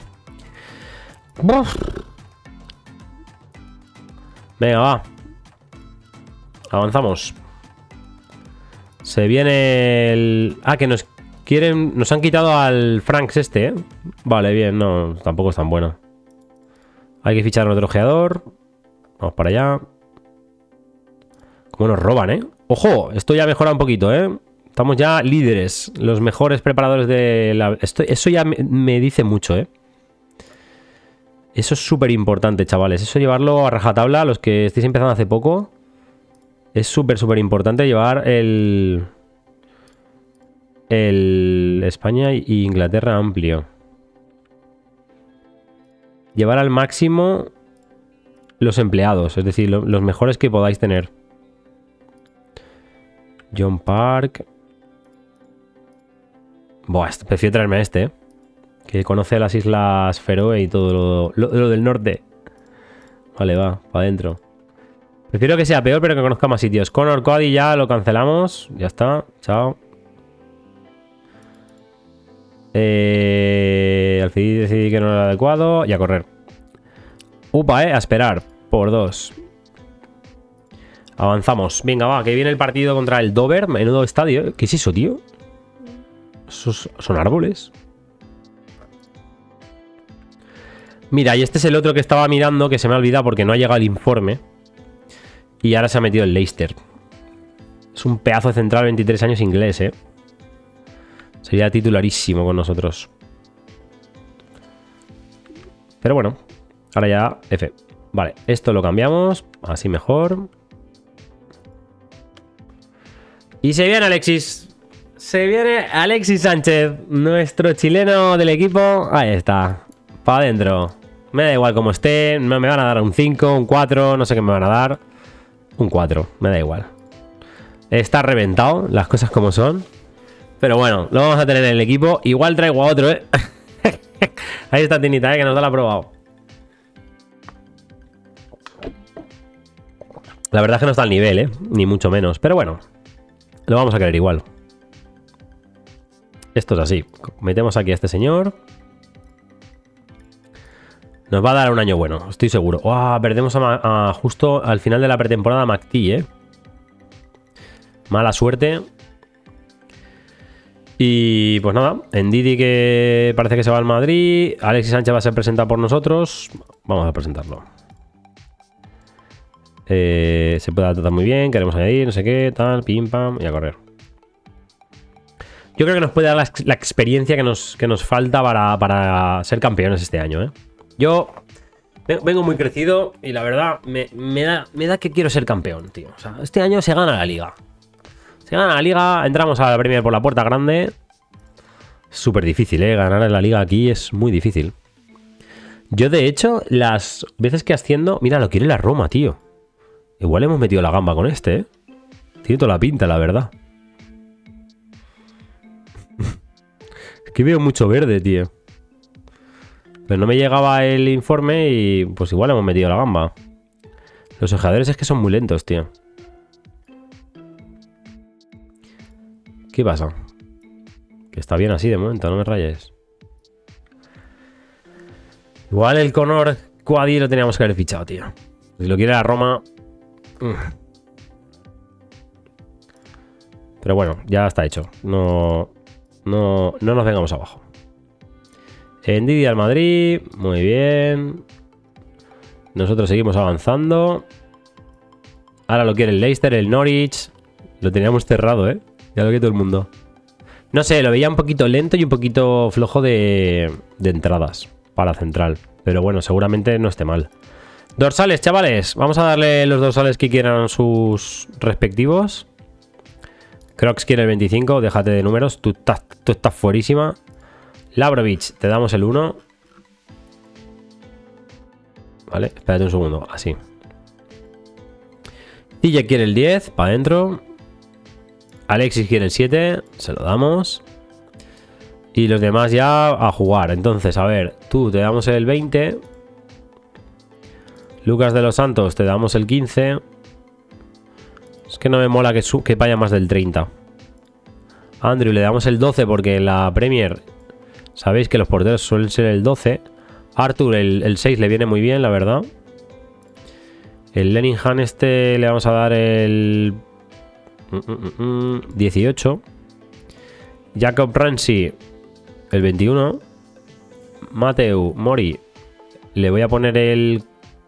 Venga, va. Avanzamos. Se viene el... Ah, que nos quieren... Nos han quitado al Franks este, ¿eh? Vale, bien, no, tampoco es tan bueno. Hay que fichar otro ojeador. Vamos para allá. Cómo nos roban, ¿eh? ¡Ojo! Esto ya mejora un poquito, ¿eh? Estamos ya líderes. Los mejores preparadores de la... Esto, eso ya me, me dice mucho, ¿eh? Eso es súper importante, chavales. Eso llevarlo a rajatabla, los que estéis empezando hace poco. Es súper, súper importante llevar el... El España e Inglaterra amplio. Llevar al máximo los empleados, es decir, lo, los mejores que podáis tener. John Park. Buah, prefiero traerme a este, ¿eh? Que conoce las Islas Feroe y todo lo, lo, lo del norte. Vale, va, para adentro. Prefiero que sea peor, pero que conozca más sitios. Conor Cody ya lo cancelamos. Ya está, chao. Eh, al fin decidí que no era adecuado. Y a correr. Upa, eh, a esperar. Por dos. Avanzamos. Venga, va, que viene el partido contra el Dover. Menudo estadio. ¿Qué es eso, tío? ¿Esos son árboles? Mira, y este es el otro que estaba mirando, que se me ha olvidado porque no ha llegado el informe. Y ahora se ha metido el Leicester. Es un pedazo de central, veintitrés años, inglés, ¿eh? Sería titularísimo con nosotros. Pero bueno, ahora ya F. Vale, esto lo cambiamos. Así mejor. Y se viene Alexis. Se viene Alexis Sánchez, nuestro chileno del equipo. Ahí está. Para adentro. Me da igual como esté. Me van a dar un cinco, un cuatro. No sé qué me van a dar. Un cuatro. Me da igual. Está reventado. Las cosas como son. Pero bueno, lo vamos a tener en el equipo. Igual traigo a otro, ¿eh? Ahí está Tinita, ¿eh? Que nos da la probado. La verdad es que no está al nivel, ¿eh? Ni mucho menos. Pero bueno. Lo vamos a querer igual. Esto es así. Metemos aquí a este señor. Nos va a dar un año bueno, estoy seguro. ¡Oh! Perdemos a, a justo al final de la pretemporada a McTee, ¿eh? Mala suerte. Y pues nada, Ndidi que parece que se va al Madrid. Alexis Sánchez va a ser presentado por nosotros. Vamos a presentarlo. Eh, se puede tratar muy bien, queremos añadir, no sé qué, tal, pim, pam, y a correr. Yo creo que nos puede dar la, la experiencia que nos, que nos falta para, para ser campeones este año, ¿eh? Yo vengo muy crecido y la verdad me, me, da, me da que quiero ser campeón, tío. O sea, este año se gana la liga. Se gana la liga, entramos a la Premier por la puerta grande. Súper difícil, ¿eh? Ganar en la liga aquí es muy difícil. Yo, de hecho, las veces que asciendo... Mira, lo quiere la Roma, tío. Igual hemos metido la gamba con este, ¿eh? Tiene toda la pinta, la verdad. Es que veo mucho verde, tío. Pero no me llegaba el informe y pues igual hemos metido la gamba. Los ojeadores es que son muy lentos, tío. ¿Qué pasa? Que está bien así de momento, no me rayes. Igual el Conor Quadi lo teníamos que haber fichado, tío. Si lo quiere la Roma... Pero bueno, ya está hecho. No, no, no nos vengamos abajo. Envidia al Madrid. Muy bien. Nosotros seguimos avanzando. Ahora lo quiere el Leicester, el Norwich. Lo teníamos cerrado, ¿eh? Ya lo quiere todo el mundo. No sé, lo veía un poquito lento y un poquito flojo de, de entradas para central. Pero bueno, seguramente no esté mal. Dorsales, chavales. Vamos a darle los dorsales que quieran sus respectivos. Crocs quiere el veinticinco. Déjate de números. Tú estás, tú estás fuerísima. Labrovich, te damos el uno. Vale, espérate un segundo. Así. Tille quiere el diez. Para adentro. Alexis quiere el siete. Se lo damos. Y los demás ya a jugar. Entonces, a ver. Tú te damos el veinte. Lucas de los Santos, te damos el quince. Es que no me mola que, que vaya más del treinta. Andrew le damos el doce porque en la Premier sabéis que los porteros suelen ser el doce. Arthur el, el seis le viene muy bien, la verdad. El Leninhan este le vamos a dar el dieciocho. Jacob Ramsey el veintiuno. Mateu Mori le voy a poner el...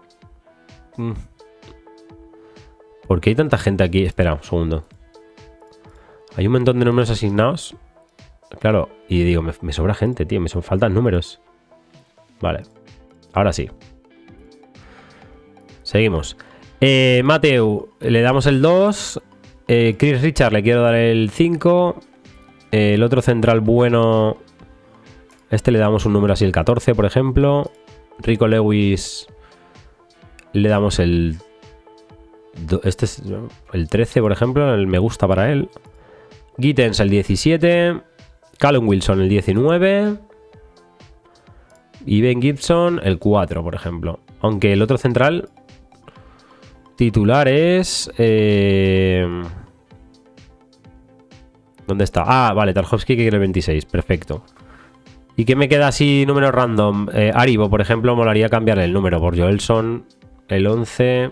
¿Por qué hay tanta gente aquí? Espera, un segundo. Hay un montón de números asignados. Claro, y digo, me, me sobra gente, tío. Me son, faltan números. Vale, ahora sí. Seguimos. eh, Mateu, le damos el dos. eh, Chris Richard le quiero dar el cinco. eh, El otro central bueno, este le damos un número así, el catorce, por ejemplo. Rico Lewis le damos el... Este es el trece, por ejemplo. El me gusta para él. Gittens el diecisiete. Callum Wilson el diecinueve. Y Ben Gibson el cuatro, por ejemplo. Aunque el otro central titular es... Eh... ¿Dónde está? Ah, vale, Tarkovsky que quiere el veintiséis. Perfecto. ¿Y qué me queda así números random? Eh, Aribo, por ejemplo, molaría cambiarle el número por Joelson. El once.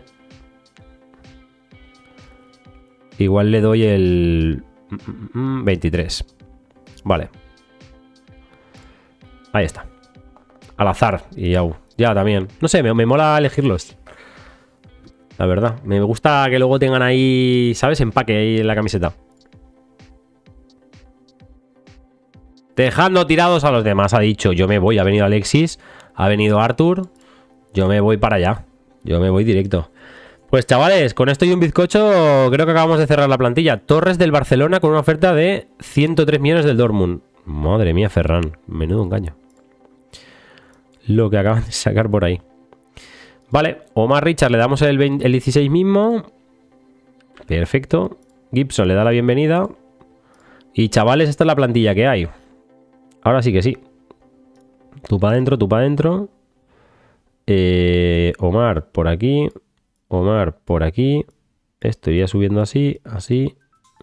Igual le doy el veintitrés. Vale. Ahí está. Al azar. Y ya, ya también. No sé, me, me mola elegirlos. La verdad. Me gusta que luego tengan ahí, ¿sabes? Empaque ahí en la camiseta. Dejando tirados a los demás, ha dicho. Yo me voy. Ha venido Alexis. Ha venido Arthur. Yo me voy para allá. Yo me voy directo. Pues chavales, con esto y un bizcocho creo que acabamos de cerrar la plantilla. Torres del Barcelona con una oferta de ciento tres millones del Dortmund. Madre mía, Ferran. Menudo engaño. Lo que acaban de sacar por ahí. Vale, Omar Richard le damos el, veinte, el dieciséis mismo. Perfecto. Gibson le da la bienvenida. Y chavales, esta es la plantilla que hay. Ahora sí que sí. Tú para adentro, tú para adentro. Eh, Omar por aquí. Omar por aquí. Esto iría subiendo así, así.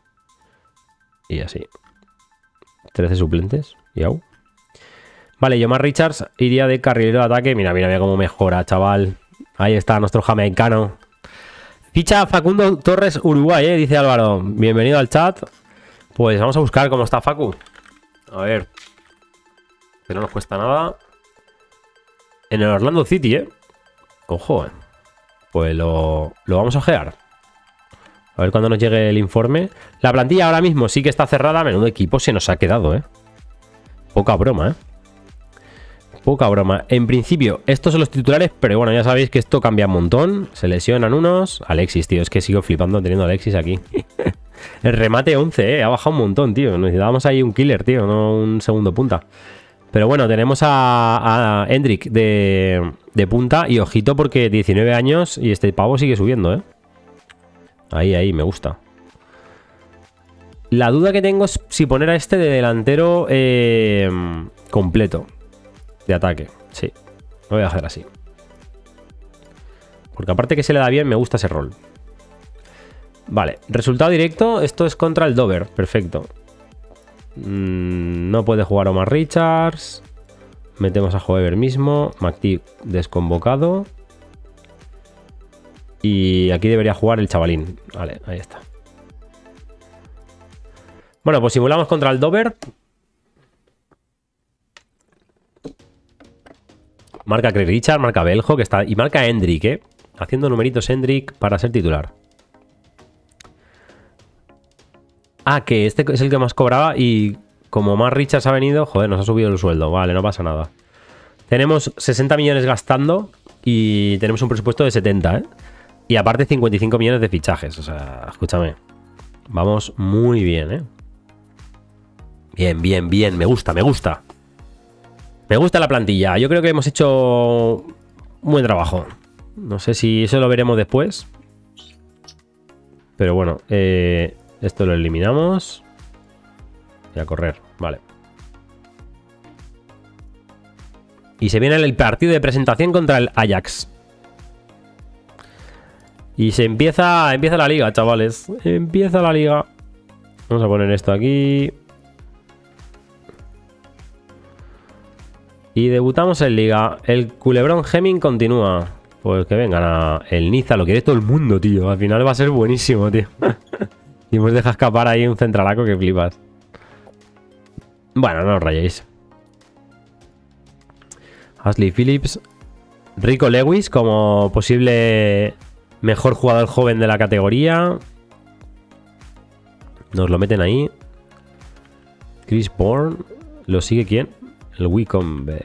Y así. trece suplentes. Y au. Vale, y Omar Richards iría de carrilero de ataque. Mira, mira, mira cómo mejora, chaval. Ahí está nuestro jamaicano. Ficha Facundo Torres Uruguay, ¿eh? Dice Álvaro. Bienvenido al chat. Pues vamos a buscar cómo está Facu. A ver. Que no nos cuesta nada. En el Orlando City, ¿eh? Ojo, ¿eh? Pues lo, lo vamos a ojear. A ver cuando nos llegue el informe. La plantilla ahora mismo sí que está cerrada. Menudo equipo se nos ha quedado, ¿eh? Poca broma, ¿eh? Poca broma. En principio, estos son los titulares, pero bueno, ya sabéis que esto cambia un montón. Se lesionan unos. Alexis, tío, es que sigo flipando teniendo a Alexis aquí. El remate once, ¿eh? Ha bajado un montón, tío. Necesitábamos ahí un killer, tío, no un segundo punta. Pero bueno, tenemos a, a Hendrik de, de punta y ojito porque diecinueve años y este pavo sigue subiendo, ¿eh? Ahí, ahí, me gusta. La duda que tengo es si poner a este de delantero eh, completo. De ataque, sí. Lo voy a hacer así. Porque aparte que se le da bien, me gusta ese rol. Vale, resultado directo. Esto es contra el Dover, perfecto. Mm, no puede jugar Omar Richards. Metemos a Hoever mismo. McTeague desconvocado. Y aquí debería jugar el chavalín. Vale, ahí está. Bueno, pues simulamos contra el Dover. Marca Craig Richard, marca Beljo, que está. Y marca Hendrik, ¿eh? Haciendo numeritos Hendrik para ser titular. Ah, que este es el que más cobraba. Y como más Richards ha venido, joder, nos ha subido el sueldo. Vale, no pasa nada. Tenemos sesenta millones gastando. Y tenemos un presupuesto de setenta, ¿eh? Y aparte cincuenta y cinco millones de fichajes. O sea, escúchame. Vamos muy bien, ¿eh? Bien, bien, bien. Me gusta, me gusta. Me gusta la plantilla. Yo creo que hemos hecho un buen trabajo. No sé si eso lo veremos después. Pero bueno, eh, esto lo eliminamos. Y a correr, vale. Y se viene el partido de presentación contra el Ajax. Y se empieza, empieza la liga, chavales. Empieza la liga. Vamos a poner esto aquí. Y debutamos en liga. El Culebrón Hemming continúa. Pues que vengan a... El Niza, lo quiere todo el mundo, tío. Al final va a ser buenísimo, tío. Y hemos dejado escapar ahí un centralaco que flipas. Bueno, no os rayéis. Ashley Phillips. Rico Lewis como posible mejor jugador joven de la categoría. Nos lo meten ahí. Chris Bourne. ¿Lo sigue quién? El Wycombe.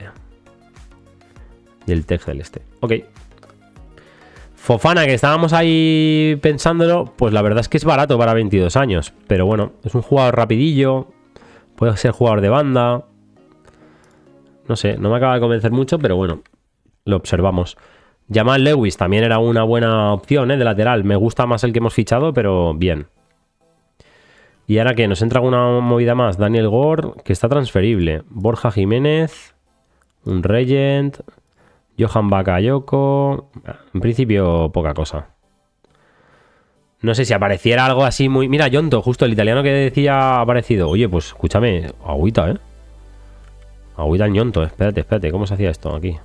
Y el Tech del este. Ok. Fofana, que estábamos ahí pensándolo, pues la verdad es que es barato para veintidós años. Pero bueno, es un jugador rapidillo. Puede ser jugador de banda. No sé, no me acaba de convencer mucho, pero bueno, lo observamos. Jamal Lewis también era una buena opción, ¿eh? De lateral. Me gusta más el que hemos fichado, pero bien. Y ahora que nos entra una movida más. Daniel Gore, que está transferible. Borja Jiménez. Un Regent. Johan Bakayoko. En principio, poca cosa. No sé si apareciera algo así muy... Mira, Yonto, justo el italiano que decía ha aparecido. Oye, pues escúchame, agüita, ¿eh? Agüita en Yonto, espérate, espérate. ¿Cómo se hacía esto aquí?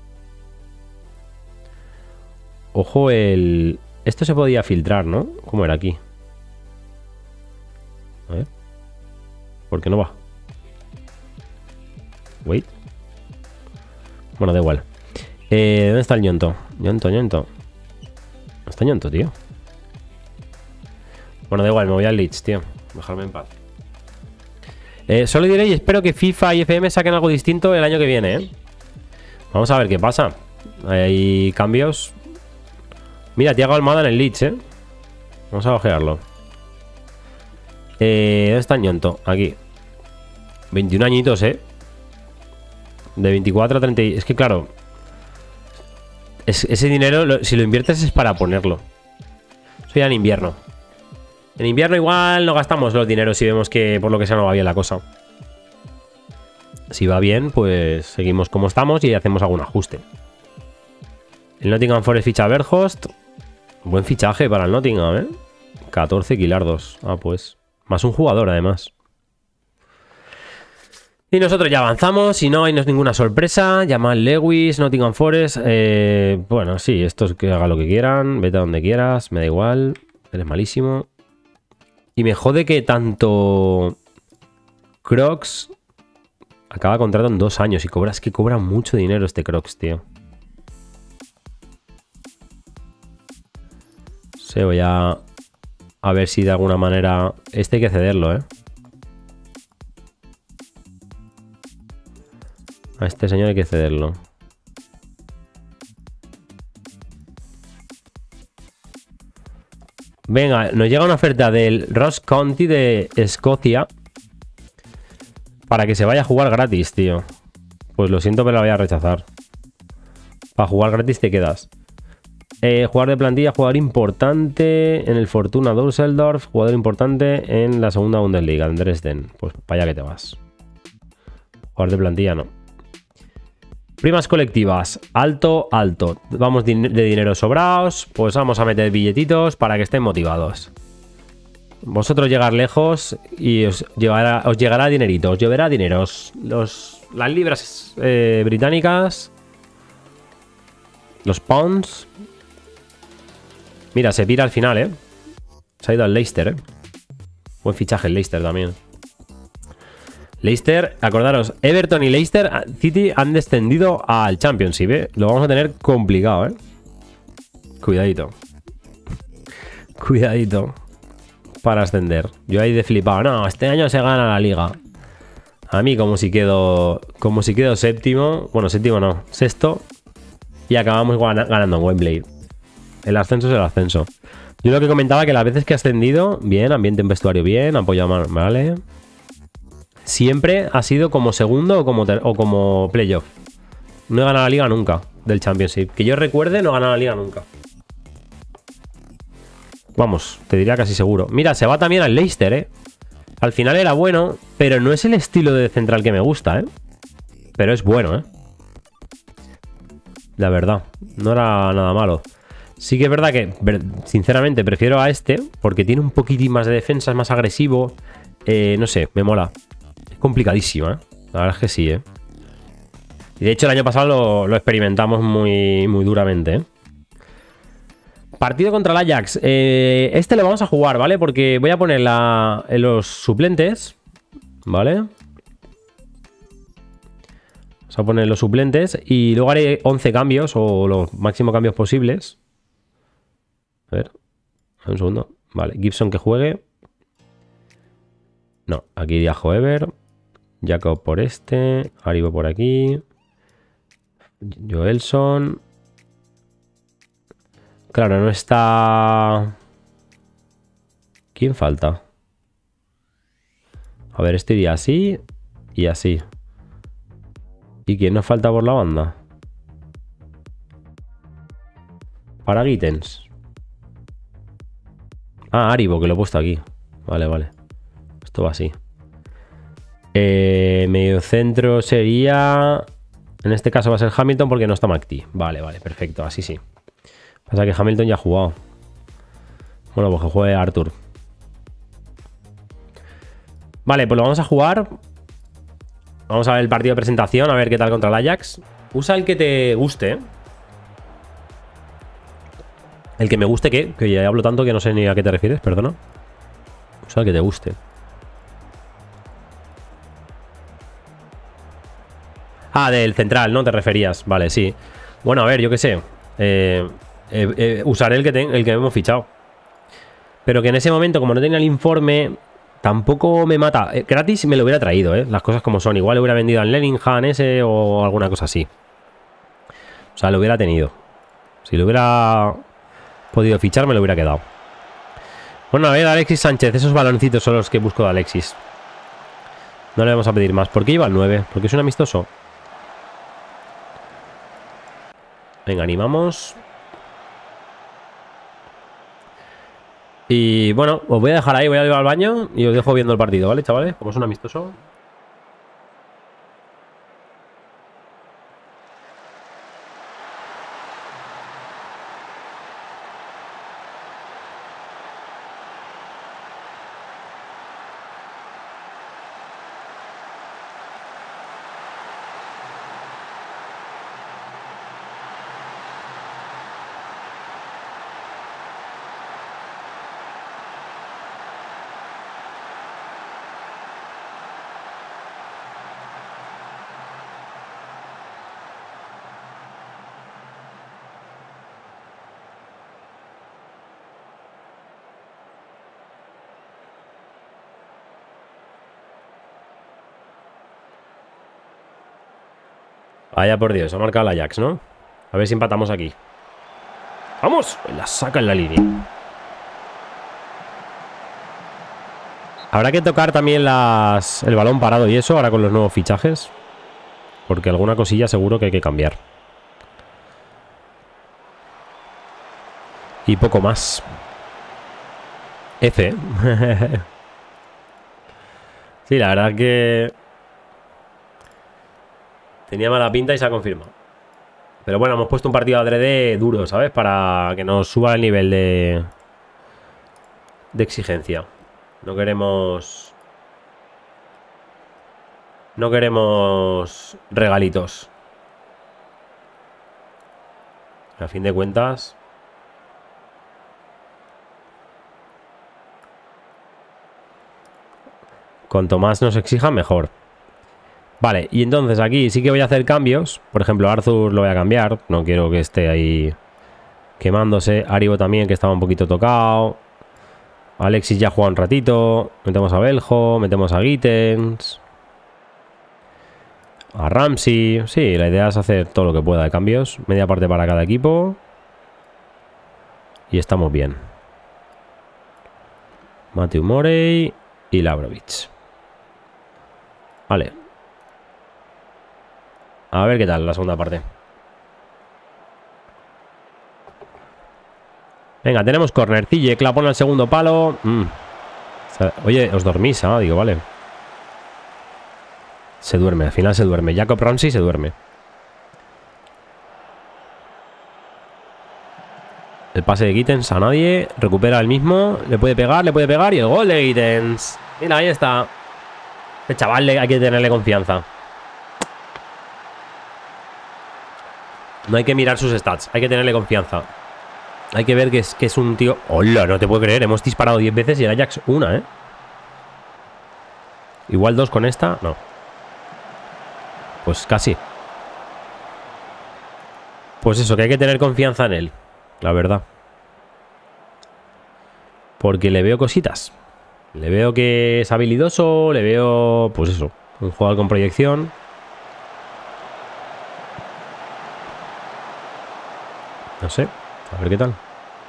Ojo, el... Esto se podía filtrar, ¿no? ¿Cómo era aquí? A ver. ¿Por qué no va? Wait. Bueno, da igual. Eh, ¿Dónde está el Ñonto? Ñonto, Ñonto. ¿Dónde está Ñonto, tío? Bueno, da igual, me voy al Leeds, tío. Dejarme en paz. Eh, solo diré y espero que FIFA y F M saquen algo distinto el año que viene, ¿eh? Vamos a ver qué pasa. Hay cambios. Mira, Thiago Almada en el Leeds, ¿eh? Vamos a ojearlo. Eh, ¿Dónde está Ñonto? Aquí. veintiún añitos, ¿eh? De veinticuatro a treinta. Es que claro. Es, ese dinero, lo, si lo inviertes es para ponerlo. Eso ya en invierno. En invierno igual no gastamos los dineros si vemos que por lo que sea no va bien la cosa. Si va bien, pues seguimos como estamos y hacemos algún ajuste. El Nottingham Forest ficha a Berghost. Buen fichaje para el Nottingham, ¿eh? catorce kilardos. Ah, pues. Más un jugador, además. Y nosotros ya avanzamos. Y no hay ninguna sorpresa. Jamal Lewis, Nottingham Forest. Eh, bueno, sí, estos que hagan lo que quieran. Vete a donde quieras. Me da igual. Eres malísimo. Y me jode que tanto Crocs acaba contrato en dos años. Y cobra, es que cobra mucho dinero este Crocs, tío. sé, voy a... A ver si de alguna manera... Este hay que cederlo, ¿eh? A este señor hay que cederlo. Venga, nos llega una oferta del Ross County de Escocia para que se vaya a jugar gratis, tío. Pues lo siento, pero la voy a rechazar. Para jugar gratis te quedas. Eh, jugador de plantilla, jugador importante en el Fortuna Düsseldorf, jugador importante en la segunda Bundesliga, en Dresden. Pues para allá que te vas. Jugador de plantilla no. Primas colectivas, alto, alto. Vamos de dinero sobrados, pues vamos a meter billetitos para que estén motivados. Vosotros llegar lejos y os llegará, os llegará dinerito, os llevará dineros. Los, las libras eh, británicas, los pounds. Mira, se pira al final, ¿eh? Se ha ido al Leicester, ¿eh? Buen fichaje el Leicester también. Leicester, acordaros, Everton y Leicester City han descendido al Championship, ¿eh? Lo vamos a tener complicado, ¿eh? Cuidadito. Cuidadito. Para ascender. Yo ahí de flipado. No, este año se gana la liga. A mí como si quedo... Como si quedo séptimo. Bueno, séptimo no. Sexto. Y acabamos ganando en Wembley. El ascenso es el ascenso. Yo lo que comentaba que las veces que he ascendido, bien, ambiente en vestuario bien, apoyo más, vale... Siempre ha sido como segundo o como, o como playoff. No he ganado la liga nunca del Championship. Que yo recuerde, no he ganado la liga nunca. Vamos, te diría casi seguro. Mira, se va también al Leicester, ¿eh? Al final era bueno, pero no es el estilo de central que me gusta, ¿eh? Pero es bueno, ¿eh? La verdad, no era nada malo. Sí que es verdad que, sinceramente, prefiero a este porque tiene un poquitín más de defensa, es más agresivo. Eh, no sé, me mola. Complicadísimo, ¿eh? La verdad es que sí, ¿eh? Y de hecho el año pasado lo, lo experimentamos muy, muy duramente, ¿eh? Partido contra el Ajax. Eh, este lo vamos a jugar, ¿vale? Porque voy a poner la, en los suplentes, ¿vale? Vamos a poner los suplentes y luego haré once cambios o los máximos cambios posibles. A ver, un segundo. Vale, Gibson que juegue. No, aquí Diajo Ever. Jacob por este. Aribo por aquí. Joelson. Claro, no está... ¿Quién falta? A ver, este iría así y así. ¿Y quién nos falta por la banda? Para Gittens. Ah, Aribo, que lo he puesto aquí. Vale, vale. Esto va así. Eh, medio centro sería... En este caso va a ser Hamilton porque no está McTee. Vale, vale, perfecto. Así sí. Pasa que Hamilton ya ha jugado. Bueno, pues que juegue Arthur. Vale, pues lo vamos a jugar. Vamos a ver el partido de presentación. A ver qué tal contra el Ajax. Usa el que te guste, ¿eh? El que me guste, ¿qué? Que ya hablo tanto que no sé ni a qué te refieres, perdona. Usa el que te guste. Ah, del central, ¿no? Te referías. Vale, sí. Bueno, a ver, yo qué sé. Eh, eh, eh, usaré el que, ten, el que hemos fichado. Pero que en ese momento, como no tenía el informe, tampoco me mata. Eh, gratis me lo hubiera traído, ¿eh? Las cosas como son. Igual le hubiera vendido al Leninhan ese o alguna cosa así. O sea, lo hubiera tenido. Si lo hubiera podido fichar, me lo hubiera quedado. Bueno, a ver, Alexis Sánchez. Esos baloncitos son los que busco de Alexis. No le vamos a pedir más. ¿Por qué lleva el nueve? Porque es un amistoso. Venga, animamos. Y bueno, os voy a dejar ahí. Voy a ir al baño y os dejo viendo el partido, ¿vale, chavales? Como es un amistoso. Vaya por Dios, ha marcado el Ajax, ¿no? A ver si empatamos aquí. ¡Vamos! La saca en la línea. Habrá que tocar también las, el balón parado y eso ahora con los nuevos fichajes. Porque alguna cosilla seguro que hay que cambiar. Y poco más. F. Sí, la verdad que tenía mala pinta y se ha confirmado. Pero bueno, hemos puesto un partido adrede duro, ¿sabes? Para que nos suba el nivel de, de exigencia. No queremos... No queremos regalitos. A fin de cuentas... Cuanto más nos exija, mejor. Vale, y entonces aquí sí que voy a hacer cambios. Por ejemplo, Arthur lo voy a cambiar. No quiero que esté ahí quemándose. Aribo también, que estaba un poquito tocado. Alexis ya juega un ratito. Metemos a Beljo, metemos a Gittens. A Ramsey. Sí, la idea es hacer todo lo que pueda de cambios. Media parte para cada equipo. Y estamos bien. Matthew Morey y Labrovich. Vale. A ver qué tal la segunda parte. Venga, tenemos corner. Cille, la pone al segundo palo. Mm. Oye, os dormís, ¿ah? Digo, vale. Se duerme, al final se duerme. Jacob Ramsey se duerme. El pase de Gittens a nadie. Recupera el mismo. Le puede pegar, le puede pegar. Y el gol de Gittens. Mira, ahí está. Este chaval le, hay que tenerle confianza. No hay que mirar sus stats. Hay que tenerle confianza. Hay que ver que es, que es un tío... ¡Hola! No te puedo creer. Hemos disparado diez veces y el Ajax una, ¿eh? Igual dos con esta. No. Pues casi. Pues eso, que hay que tener confianza en él. La verdad. Porque le veo cositas. Le veo que es habilidoso. Le veo, pues eso, un jugador con proyección. No sé. A ver qué tal.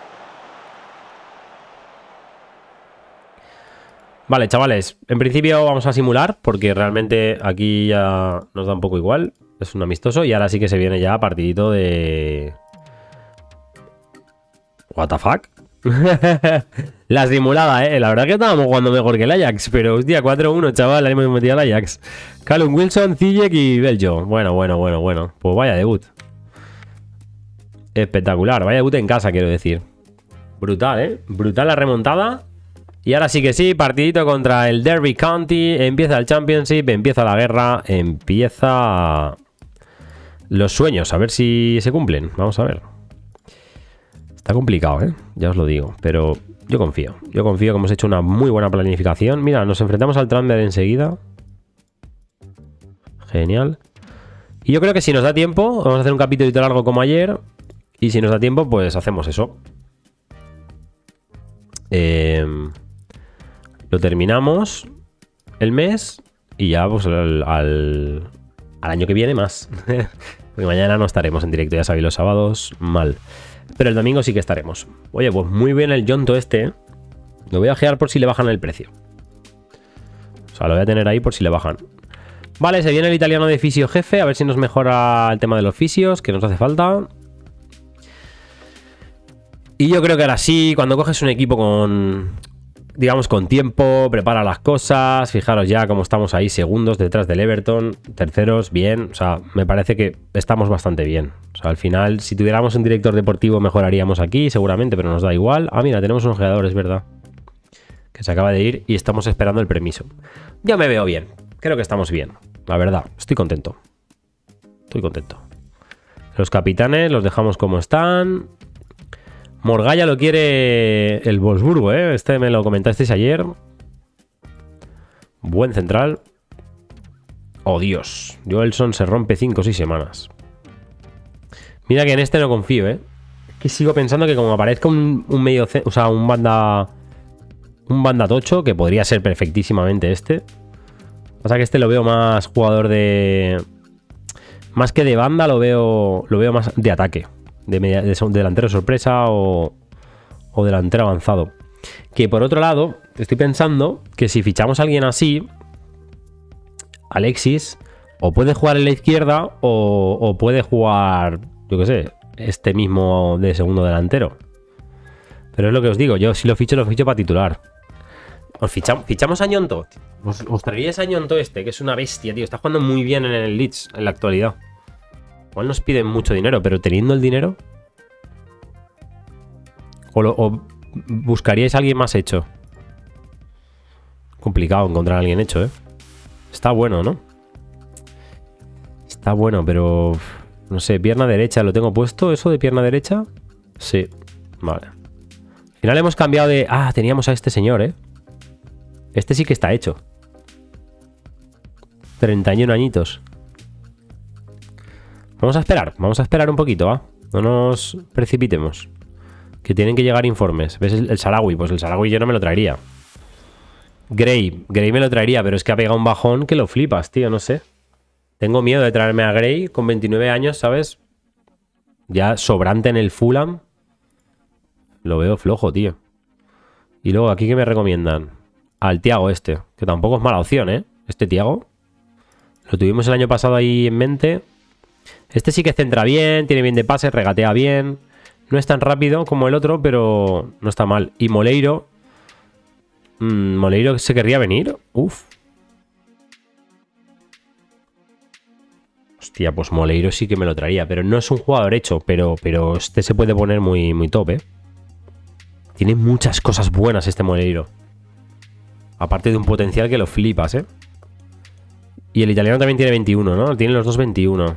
Vale, chavales. En principio vamos a simular. Porque realmente aquí ya nos da un poco igual. Es un amistoso. Y ahora sí que se viene ya partidito de... What the fuck. La simulada, eh. La verdad que estábamos jugando mejor que el Ajax. Pero hostia, cuatro uno, chaval. Ahí me metí al Ajax. Callum Wilson, Ziyech y Beljo. Bueno, bueno, bueno, bueno. Pues vaya debut. Espectacular. Vaya debut en casa, quiero decir. Brutal, eh. Brutal la remontada. Y ahora sí que sí. Partidito contra el Derby County. Empieza el Championship. Empieza la guerra. Empieza los sueños. A ver si se cumplen. Vamos a ver. Está complicado, ¿eh? Ya os lo digo. Pero yo confío. Yo confío que hemos hecho una muy buena planificación. Mira, nos enfrentamos al Tranmere enseguida. Genial. Y yo creo que si nos da tiempo, vamos a hacer un capítulo largo como ayer. Y si nos da tiempo, pues hacemos eso. Eh, lo terminamos el mes. Y ya, pues al, al, al año que viene más. Porque mañana no estaremos en directo, ya sabéis, los sábados mal. Pero el domingo sí que estaremos. Oye, pues muy bien el Yonto este, ¿eh? Lo voy a ojear por si le bajan el precio. O sea, lo voy a tener ahí por si le bajan. Vale, se viene el italiano de fisio jefe. A ver si nos mejora el tema de los fisios, que nos hace falta. Y yo creo que ahora sí, cuando coges un equipo con... digamos, con tiempo, prepara las cosas. Fijaros ya cómo estamos ahí, segundos detrás del Everton, terceros, bien. O sea, me parece que estamos bastante bien. O sea, al final, si tuviéramos un director deportivo, mejoraríamos aquí, seguramente, pero nos da igual. Ah, mira, tenemos un ojeador, es verdad. Que se acaba de ir y estamos esperando el permiso. Ya me veo bien. Creo que estamos bien. La verdad, estoy contento. Estoy contento. Los capitanes los dejamos como están. Morgaya lo quiere el Wolfsburgo, ¿eh? Este me lo comentasteis ayer. Buen central. Oh, Dios. Joelson se rompe cinco o seis semanas. Mira que en este no confío, ¿eh? Que sigo pensando que como aparezca un, un medio... O sea, un banda... Un banda tocho, que podría ser perfectísimamente este. O sea que este lo veo más jugador de... Más que de banda lo veo, lo veo más de ataque. De, media, de delantero sorpresa o, o delantero avanzado. Que por otro lado, estoy pensando que si fichamos a alguien así, Alexis o puede jugar en la izquierda o, o puede jugar, yo qué sé, este mismo de segundo delantero. Pero es lo que os digo, yo si lo ficho, lo ficho para titular. Os fichamos, fichamos a Ñonto. Os, os traeríais a Ñonto este, que es una bestia, tío. Está jugando muy bien en el Leeds en la actualidad. Igual nos piden mucho dinero, pero teniendo el dinero... O, lo, o buscaríais a alguien más hecho. Complicado encontrar a alguien hecho, ¿eh? Está bueno, ¿no? Está bueno, pero... No sé, pierna derecha, ¿lo tengo puesto? ¿Eso de pierna derecha? Sí, vale. Al final hemos cambiado de... Ah, teníamos a este señor, ¿eh? Este sí que está hecho. treinta y un añitos. Vamos a esperar, vamos a esperar un poquito, ¿va? No nos precipitemos. Que tienen que llegar informes. ¿Ves el, el Sarawi? Pues el Sarawi yo no me lo traería. Gray, Gray me lo traería, pero es que ha pegado un bajón que lo flipas, tío, no sé. Tengo miedo de traerme a Gray con veintinueve años, ¿sabes? Ya sobrante en el Fulham. Lo veo flojo, tío. Y luego, ¿aquí qué me recomiendan? Al Thiago este, que tampoco es mala opción, ¿eh? Este Thiago. Lo tuvimos el año pasado ahí en mente. Este sí que centra bien, tiene bien de pase, regatea bien. No es tan rápido como el otro, pero no está mal. Y Moleiro... Mmm, ¿Moleiro se querría venir? Uf. Hostia, pues Moleiro sí que me lo traería. Pero no es un jugador hecho, pero, pero este se puede poner muy, muy top, ¿eh? Tiene muchas cosas buenas este Moleiro. Aparte de un potencial que lo flipas, ¿eh? Y el italiano también tiene veintiuno, ¿no? Tienen los dos veintiuno.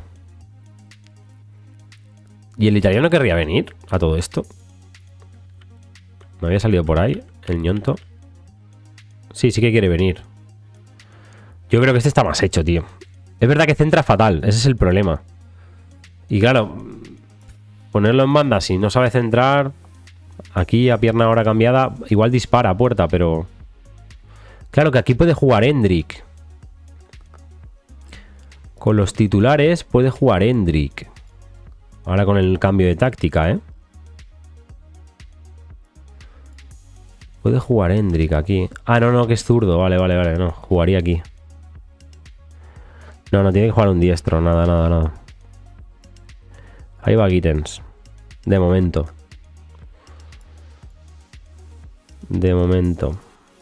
¿Y el italiano querría venir a todo esto? ¿No había salido por ahí el Ñonto? Sí, sí que quiere venir. Yo creo que este está más hecho, tío. Es verdad que centra fatal, ese es el problema. Y claro, ponerlo en banda si no sabe centrar... Aquí a pierna ahora cambiada, igual dispara a puerta, pero... Claro que aquí puede jugar Hendrik. Con los titulares puede jugar Hendrik. Ahora con el cambio de táctica, ¿eh? Puede jugar Hendrik aquí. Ah, no, no, que es zurdo. Vale, vale, vale. No, jugaría aquí. No, no, tiene que jugar un diestro. Nada, nada, nada. Ahí va Gittens. De momento. De momento.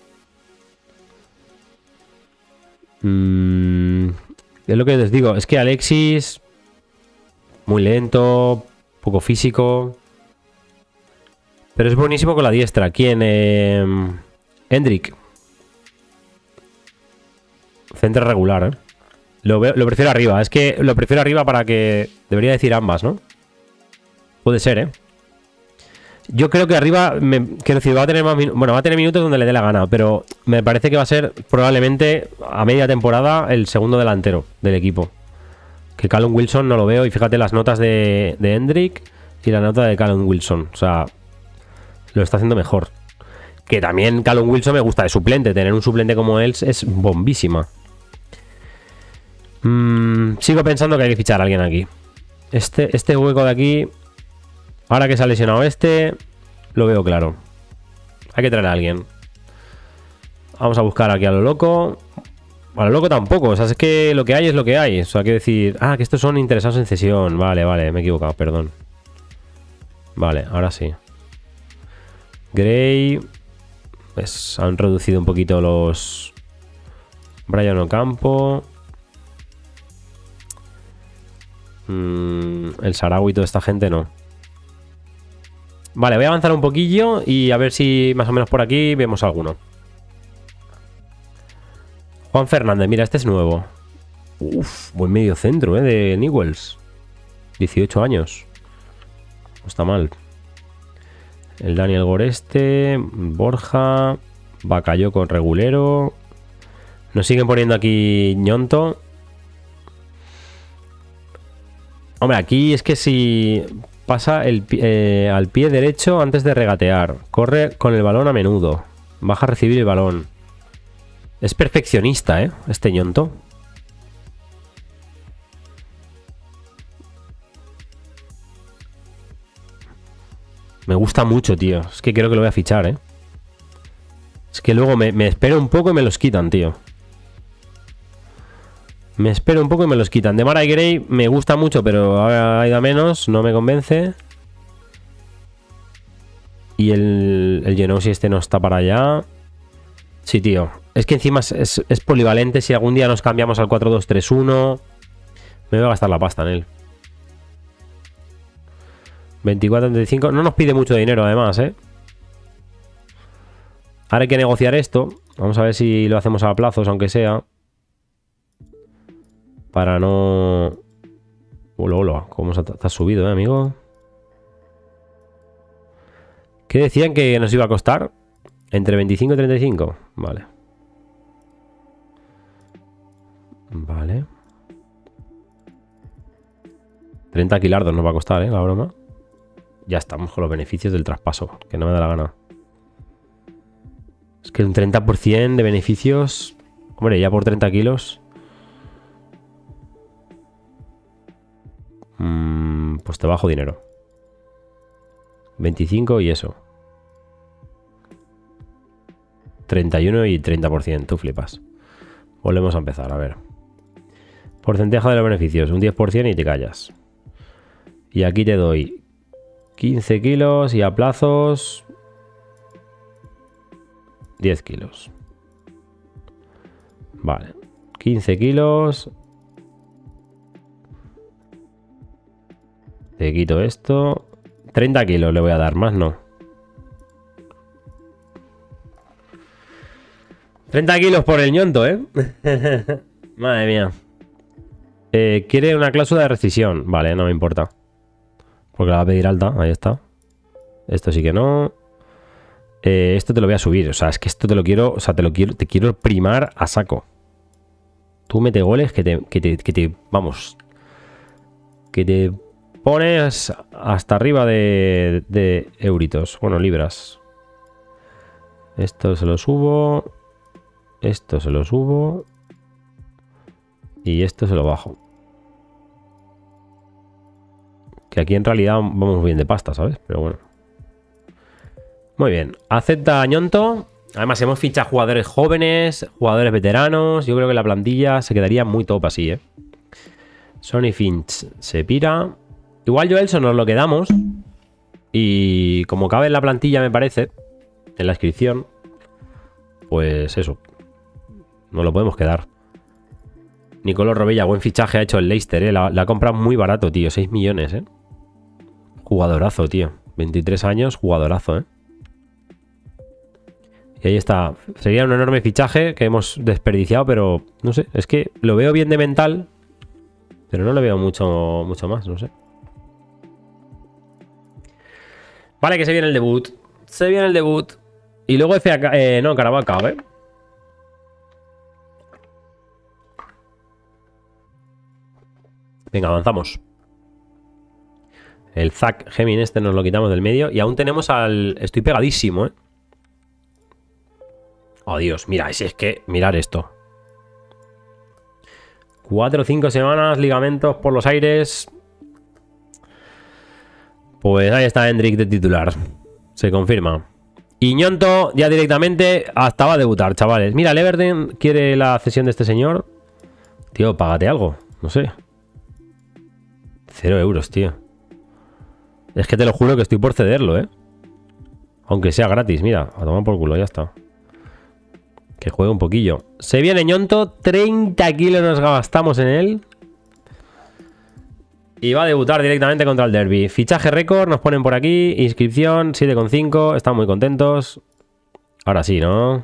Mm, es lo que les digo. Es que Alexis... Muy lento. Poco físico. Pero es buenísimo con la diestra. ¿Quién? Eh, Hendrik. Centro regular, ¿eh? Lo, veo, lo prefiero arriba. Es que lo prefiero arriba para que... Debería decir ambas, ¿no? Puede ser, ¿eh? Yo creo que arriba, me, quiero decir, va a tener más minutos. Bueno, va a tener minutos donde le dé la gana, pero me parece que va a ser probablemente a media temporada el segundo delantero del equipo. Que Callum Wilson no lo veo, y fíjate las notas de, de Hendrik y la nota de Callum Wilson. O sea, lo está haciendo mejor. Que también Callum Wilson me gusta de suplente. Tener un suplente como él es bombísima. Mm, sigo pensando que hay que fichar a alguien aquí. Este, este hueco de aquí. Ahora que se ha lesionado este, lo veo claro. Hay que traer a alguien. Vamos a buscar aquí a lo loco. A lo loco tampoco. O sea, es que lo que hay es lo que hay. O sea, hay que decir... Ah, que estos son interesados en cesión. Vale, vale, me he equivocado, perdón. Vale, ahora sí. Gray. Pues han reducido un poquito los... Brian Ocampo. Mm, el Sarawi y toda esta gente no. Vale, voy a avanzar un poquillo y a ver si más o menos por aquí vemos alguno. Juan Fernández, mira, este es nuevo. Uf, buen medio centro, ¿eh? De Newells. dieciocho años. No está mal. El Daniel Goreste, Borja, Bakayoko regulero. Nos siguen poniendo aquí Ñonto. Hombre, aquí es que si... Pasa el, eh, al pie derecho antes de regatear. Corre con el balón a menudo. Baja a recibir el balón. Es perfeccionista, ¿eh? Este Ñonto. Me gusta mucho, tío. Es que creo que lo voy a fichar, ¿eh? Es que luego me, me espero un poco y me los quitan, tío. Me espero un poco y me los quitan. De Mara y Grey me gusta mucho, pero ahora ha ido a menos. No me convence. Y el, el Genossi este no está para allá. Sí, tío. Es que encima es, es, es polivalente. Si algún día nos cambiamos al cuatro dos tres uno, me voy a gastar la pasta en él. veinticuatro treinta y cinco. No nos pide mucho dinero, además, ¿eh? Ahora hay que negociar esto. Vamos a ver si lo hacemos a plazos, aunque sea. Para no... Hola, hola. ¿Cómo te has subido, eh, amigo? ¿Qué decían que nos iba a costar? Entre veinticinco y treinta y cinco. Vale. Vale. treinta quilardos nos va a costar, ¿eh? La broma. Ya estamos con los beneficios del traspaso, que no me da la gana. Es que un treinta por ciento de beneficios... Hombre, ya por treinta kilos... Mmm, pues te bajo dinero. veinticinco y eso. treinta y uno y treinta por ciento, tú flipas. Volvemos a empezar, a ver. Porcentaje de los beneficios, un diez por ciento y te callas. Y aquí te doy quince kilos y a plazos diez kilos. Vale. quince kilos. Te quito esto. treinta kilos le voy a dar, más no. treinta kilos por el ñonto, ¿eh? Madre mía. Eh, quiere una cláusula de rescisión. Vale, no me importa. Porque la va a pedir alta, ahí está. Esto sí que no. Eh, esto te lo voy a subir. O sea, es que esto te lo quiero. O sea, te lo quiero. Te quiero primar a saco. Tú mete goles que te. Que te, que te vamos. Que te pones hasta arriba de, de euritos. Bueno, libras. Esto se lo subo. Esto se lo subo. Y esto se lo bajo. Que aquí en realidad vamos bien de pasta, ¿sabes? Pero bueno. Muy bien. Acepta ñonto. Además hemos fichado jugadores jóvenes, jugadores veteranos. Yo creo que la plantilla se quedaría muy top así, ¿eh? Sonny Finch se pira. Igual Joelson nos lo quedamos. Y como cabe en la plantilla, me parece, en la inscripción, pues eso. No lo podemos quedar. Nicolás Robella, buen fichaje ha hecho el Leicester, ¿eh? La, la ha comprado muy barato, tío. seis millones, ¿eh? Jugadorazo, tío. veintitrés años, jugadorazo, ¿eh? Y ahí está. Sería un enorme fichaje que hemos desperdiciado, pero no sé. Es que lo veo bien de mental, pero no le veo mucho, mucho más, no sé. Vale, que se viene el debut. Se viene el debut. Y luego F A K... Eh, no, Caravaca, ¿eh? Venga, avanzamos. El Zack Gemin este nos lo quitamos del medio. Y aún tenemos al... Estoy pegadísimo, ¿eh? Oh, Dios. Mira, si es que... Mirar esto. Cuatro o cinco semanas, ligamentos por los aires. Pues ahí está Hendrik de titular. Se confirma. Y ñonto ya directamente hasta va a debutar, chavales. Mira, el Everton quiere la cesión de este señor. Tío, págate algo. No sé. Cero euros, tío. Es que te lo juro que estoy por cederlo, ¿eh? Aunque sea gratis, mira. A tomar por culo, ya está. Que juegue un poquillo. Se viene ñonto. treinta kilos nos gastamos en él. Y va a debutar directamente contra el Derby. Fichaje récord, nos ponen por aquí. Inscripción, siete coma cinco. Están muy contentos. Ahora sí, ¿no?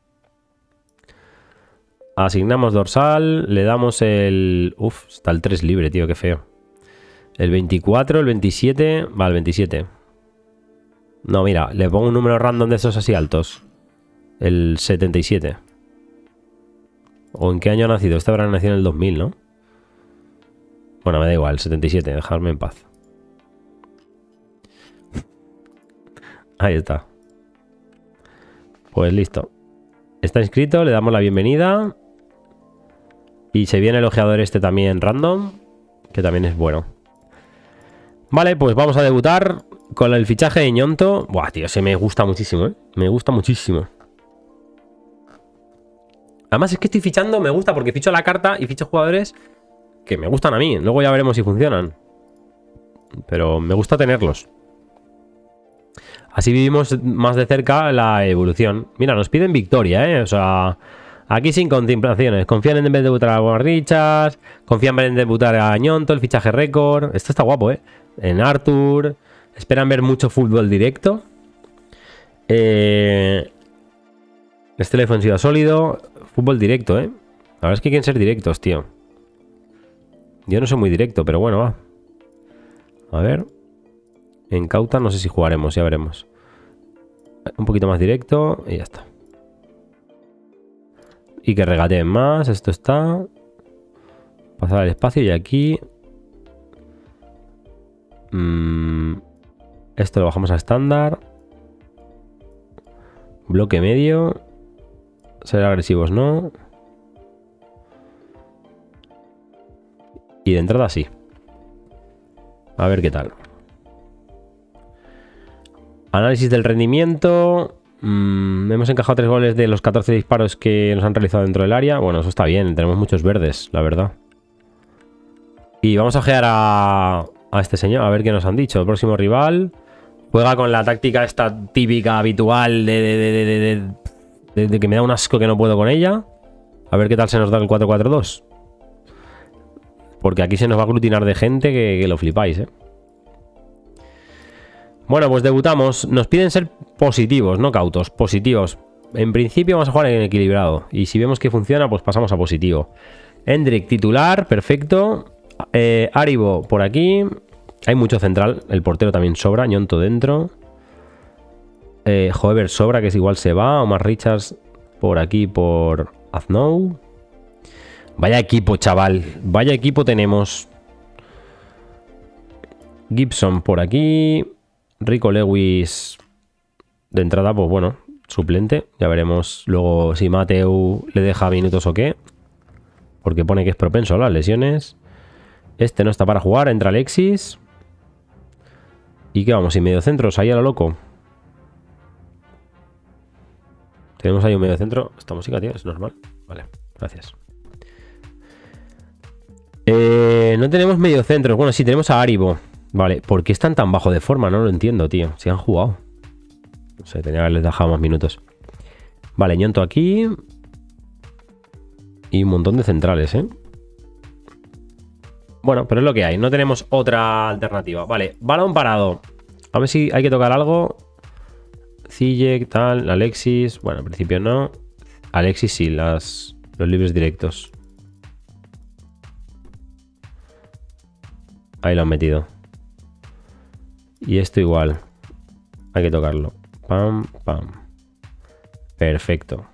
Asignamos dorsal. Le damos el... Uf, está el tres libre, tío, qué feo. El veinticuatro, el veintisiete... Va, el veintisiete. No, mira, le pongo un número random de esos así altos. El setenta y siete. ¿O en qué año ha nacido? Este habrá nacido en el dos mil, ¿no? Bueno, me da igual, el setenta y siete, dejadme en paz. Ahí está. Pues listo. Está inscrito, le damos la bienvenida. Y se viene el ojeador este también random, que también es bueno. Vale, pues vamos a debutar. con el fichaje de Ñonto... Buah, tío, se me gusta muchísimo, ¿eh? Me gusta muchísimo. Además es que estoy fichando, me gusta porque ficho la carta y ficho jugadores que me gustan a mí. Luego ya veremos si funcionan. Pero me gusta tenerlos. Así vivimos más de cerca la evolución. Mira, nos piden victoria, ¿eh? O sea, aquí sin contemplaciones. Confían en debutar a Juan Richards. Confían en debutar a Ñonto, el fichaje récord. Esto está guapo, ¿eh? En Arthur. Esperan ver mucho fútbol directo. Eh... Este defensivo sólido. Fútbol directo, ¿eh? La verdad es que quieren ser directos, tío. Yo no soy muy directo, pero bueno, va. A ver. En Cauta no sé si jugaremos, ya veremos. Un poquito más directo y ya está. Y que regateen más, esto está. Pasar el espacio y aquí... Mm, esto lo bajamos a estándar. Bloque medio. Ser agresivos, ¿no? Y de entrada sí. A ver qué tal. Análisis del rendimiento. Mm, hemos encajado tres goles de los catorce disparos que nos han realizado dentro del área. Bueno, eso está bien. Tenemos muchos verdes, la verdad. Y vamos a ojear a, a este señor. A ver qué nos han dicho. El próximo rival. Juega con la táctica esta típica, habitual de... de, de, de, de De, de que me da un asco que no puedo con ella. A ver qué tal se nos da el cuatro cuatro dos. Porque aquí se nos va a aglutinar de gente que, que lo flipáis, ¿eh? Bueno, pues debutamos. Nos piden ser positivos, no cautos. Positivos. En principio vamos a jugar en equilibrado. Y si vemos que funciona, pues pasamos a positivo. Hendrik titular, perfecto. eh, Aribo por aquí. Hay mucho central. El portero también sobra. Ñonto dentro. Eh, Hoever sobra, que es igual se va. Omar Richards por aquí, por Aznou. Vaya equipo, chaval. Vaya equipo tenemos. Gibson por aquí. Rico Lewis de entrada, pues bueno, suplente. Ya veremos luego si Mateu le deja minutos o qué. Porque pone que es propenso a las lesiones. Este no está para jugar. Entra Alexis. ¿Y qué vamos? ¿Y mediocentros? Ahí a lo loco. Tenemos ahí un medio centro. Esta música, tío, es normal. Vale, gracias. Eh, no tenemos medio centro. Bueno, sí, tenemos a Aribo. Vale, ¿por qué están tan bajo de forma? No lo entiendo, tío. Si han jugado. No sé, tenía que haberles dejado más minutos. Vale, Ñonto aquí. Y un montón de centrales, ¿eh? Bueno, pero es lo que hay. No tenemos otra alternativa. Vale, balón parado. A ver si hay que tocar algo. Ziyech, tal, Alexis. Bueno, al principio no. Alexis sí, las, los libres directos. Ahí lo han metido. Y esto igual. Hay que tocarlo. Pam, pam. Perfecto.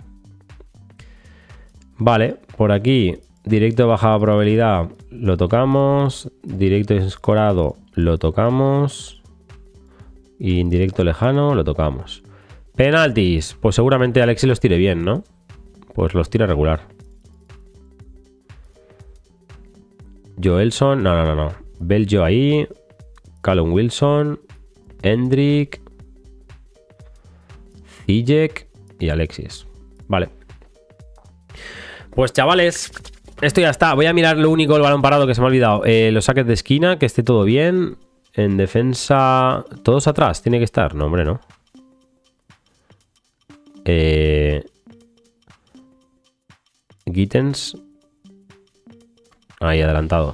Vale, por aquí. Directo de bajada probabilidad. Lo tocamos. Directo escorado. Lo tocamos. Y indirecto lejano. Lo tocamos. Penaltis. Pues seguramente Alexis los tire bien, ¿no? Pues los tira regular. Joelson. No, no, no, no. Beljo ahí. Callum Wilson. Hendrik. Ziyech. Y Alexis. Vale. Pues chavales, esto ya está. Voy a mirar lo único, el balón parado que se me ha olvidado. Eh, los saques de esquina, que esté todo bien. En defensa... ¿Todos atrás? ¿Tiene que estar? No, hombre, no. Eh... Gittens. Ahí, adelantado.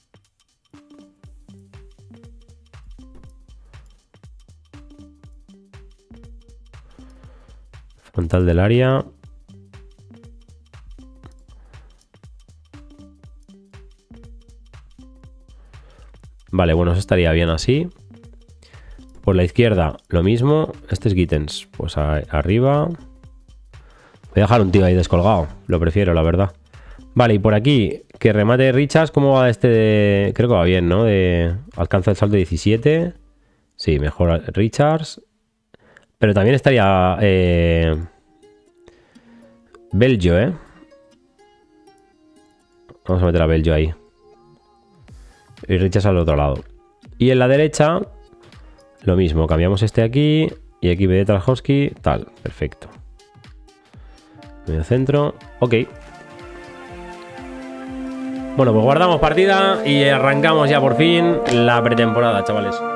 Frontal del área. Vale, bueno, eso estaría bien así. Por la izquierda, lo mismo. Este es Gittens. Pues a, arriba. Voy a dejar un tío ahí descolgado. Lo prefiero, la verdad. Vale, y por aquí, que remate Richards. ¿Cómo va este de...? Creo que va bien, ¿no? De... Alcanza el salto de diecisiete. Sí, mejor Richards. Pero también estaría... Eh... Beljo, ¿eh? Vamos a meter a Beljo ahí. Y Richards al otro lado. Y en la derecha, Lo mismo, cambiamos este aquí y aquí B D Tarkowski, tal, perfecto. Medio centro, ok. Bueno, pues guardamos partida y arrancamos ya por fin la pretemporada, chavales.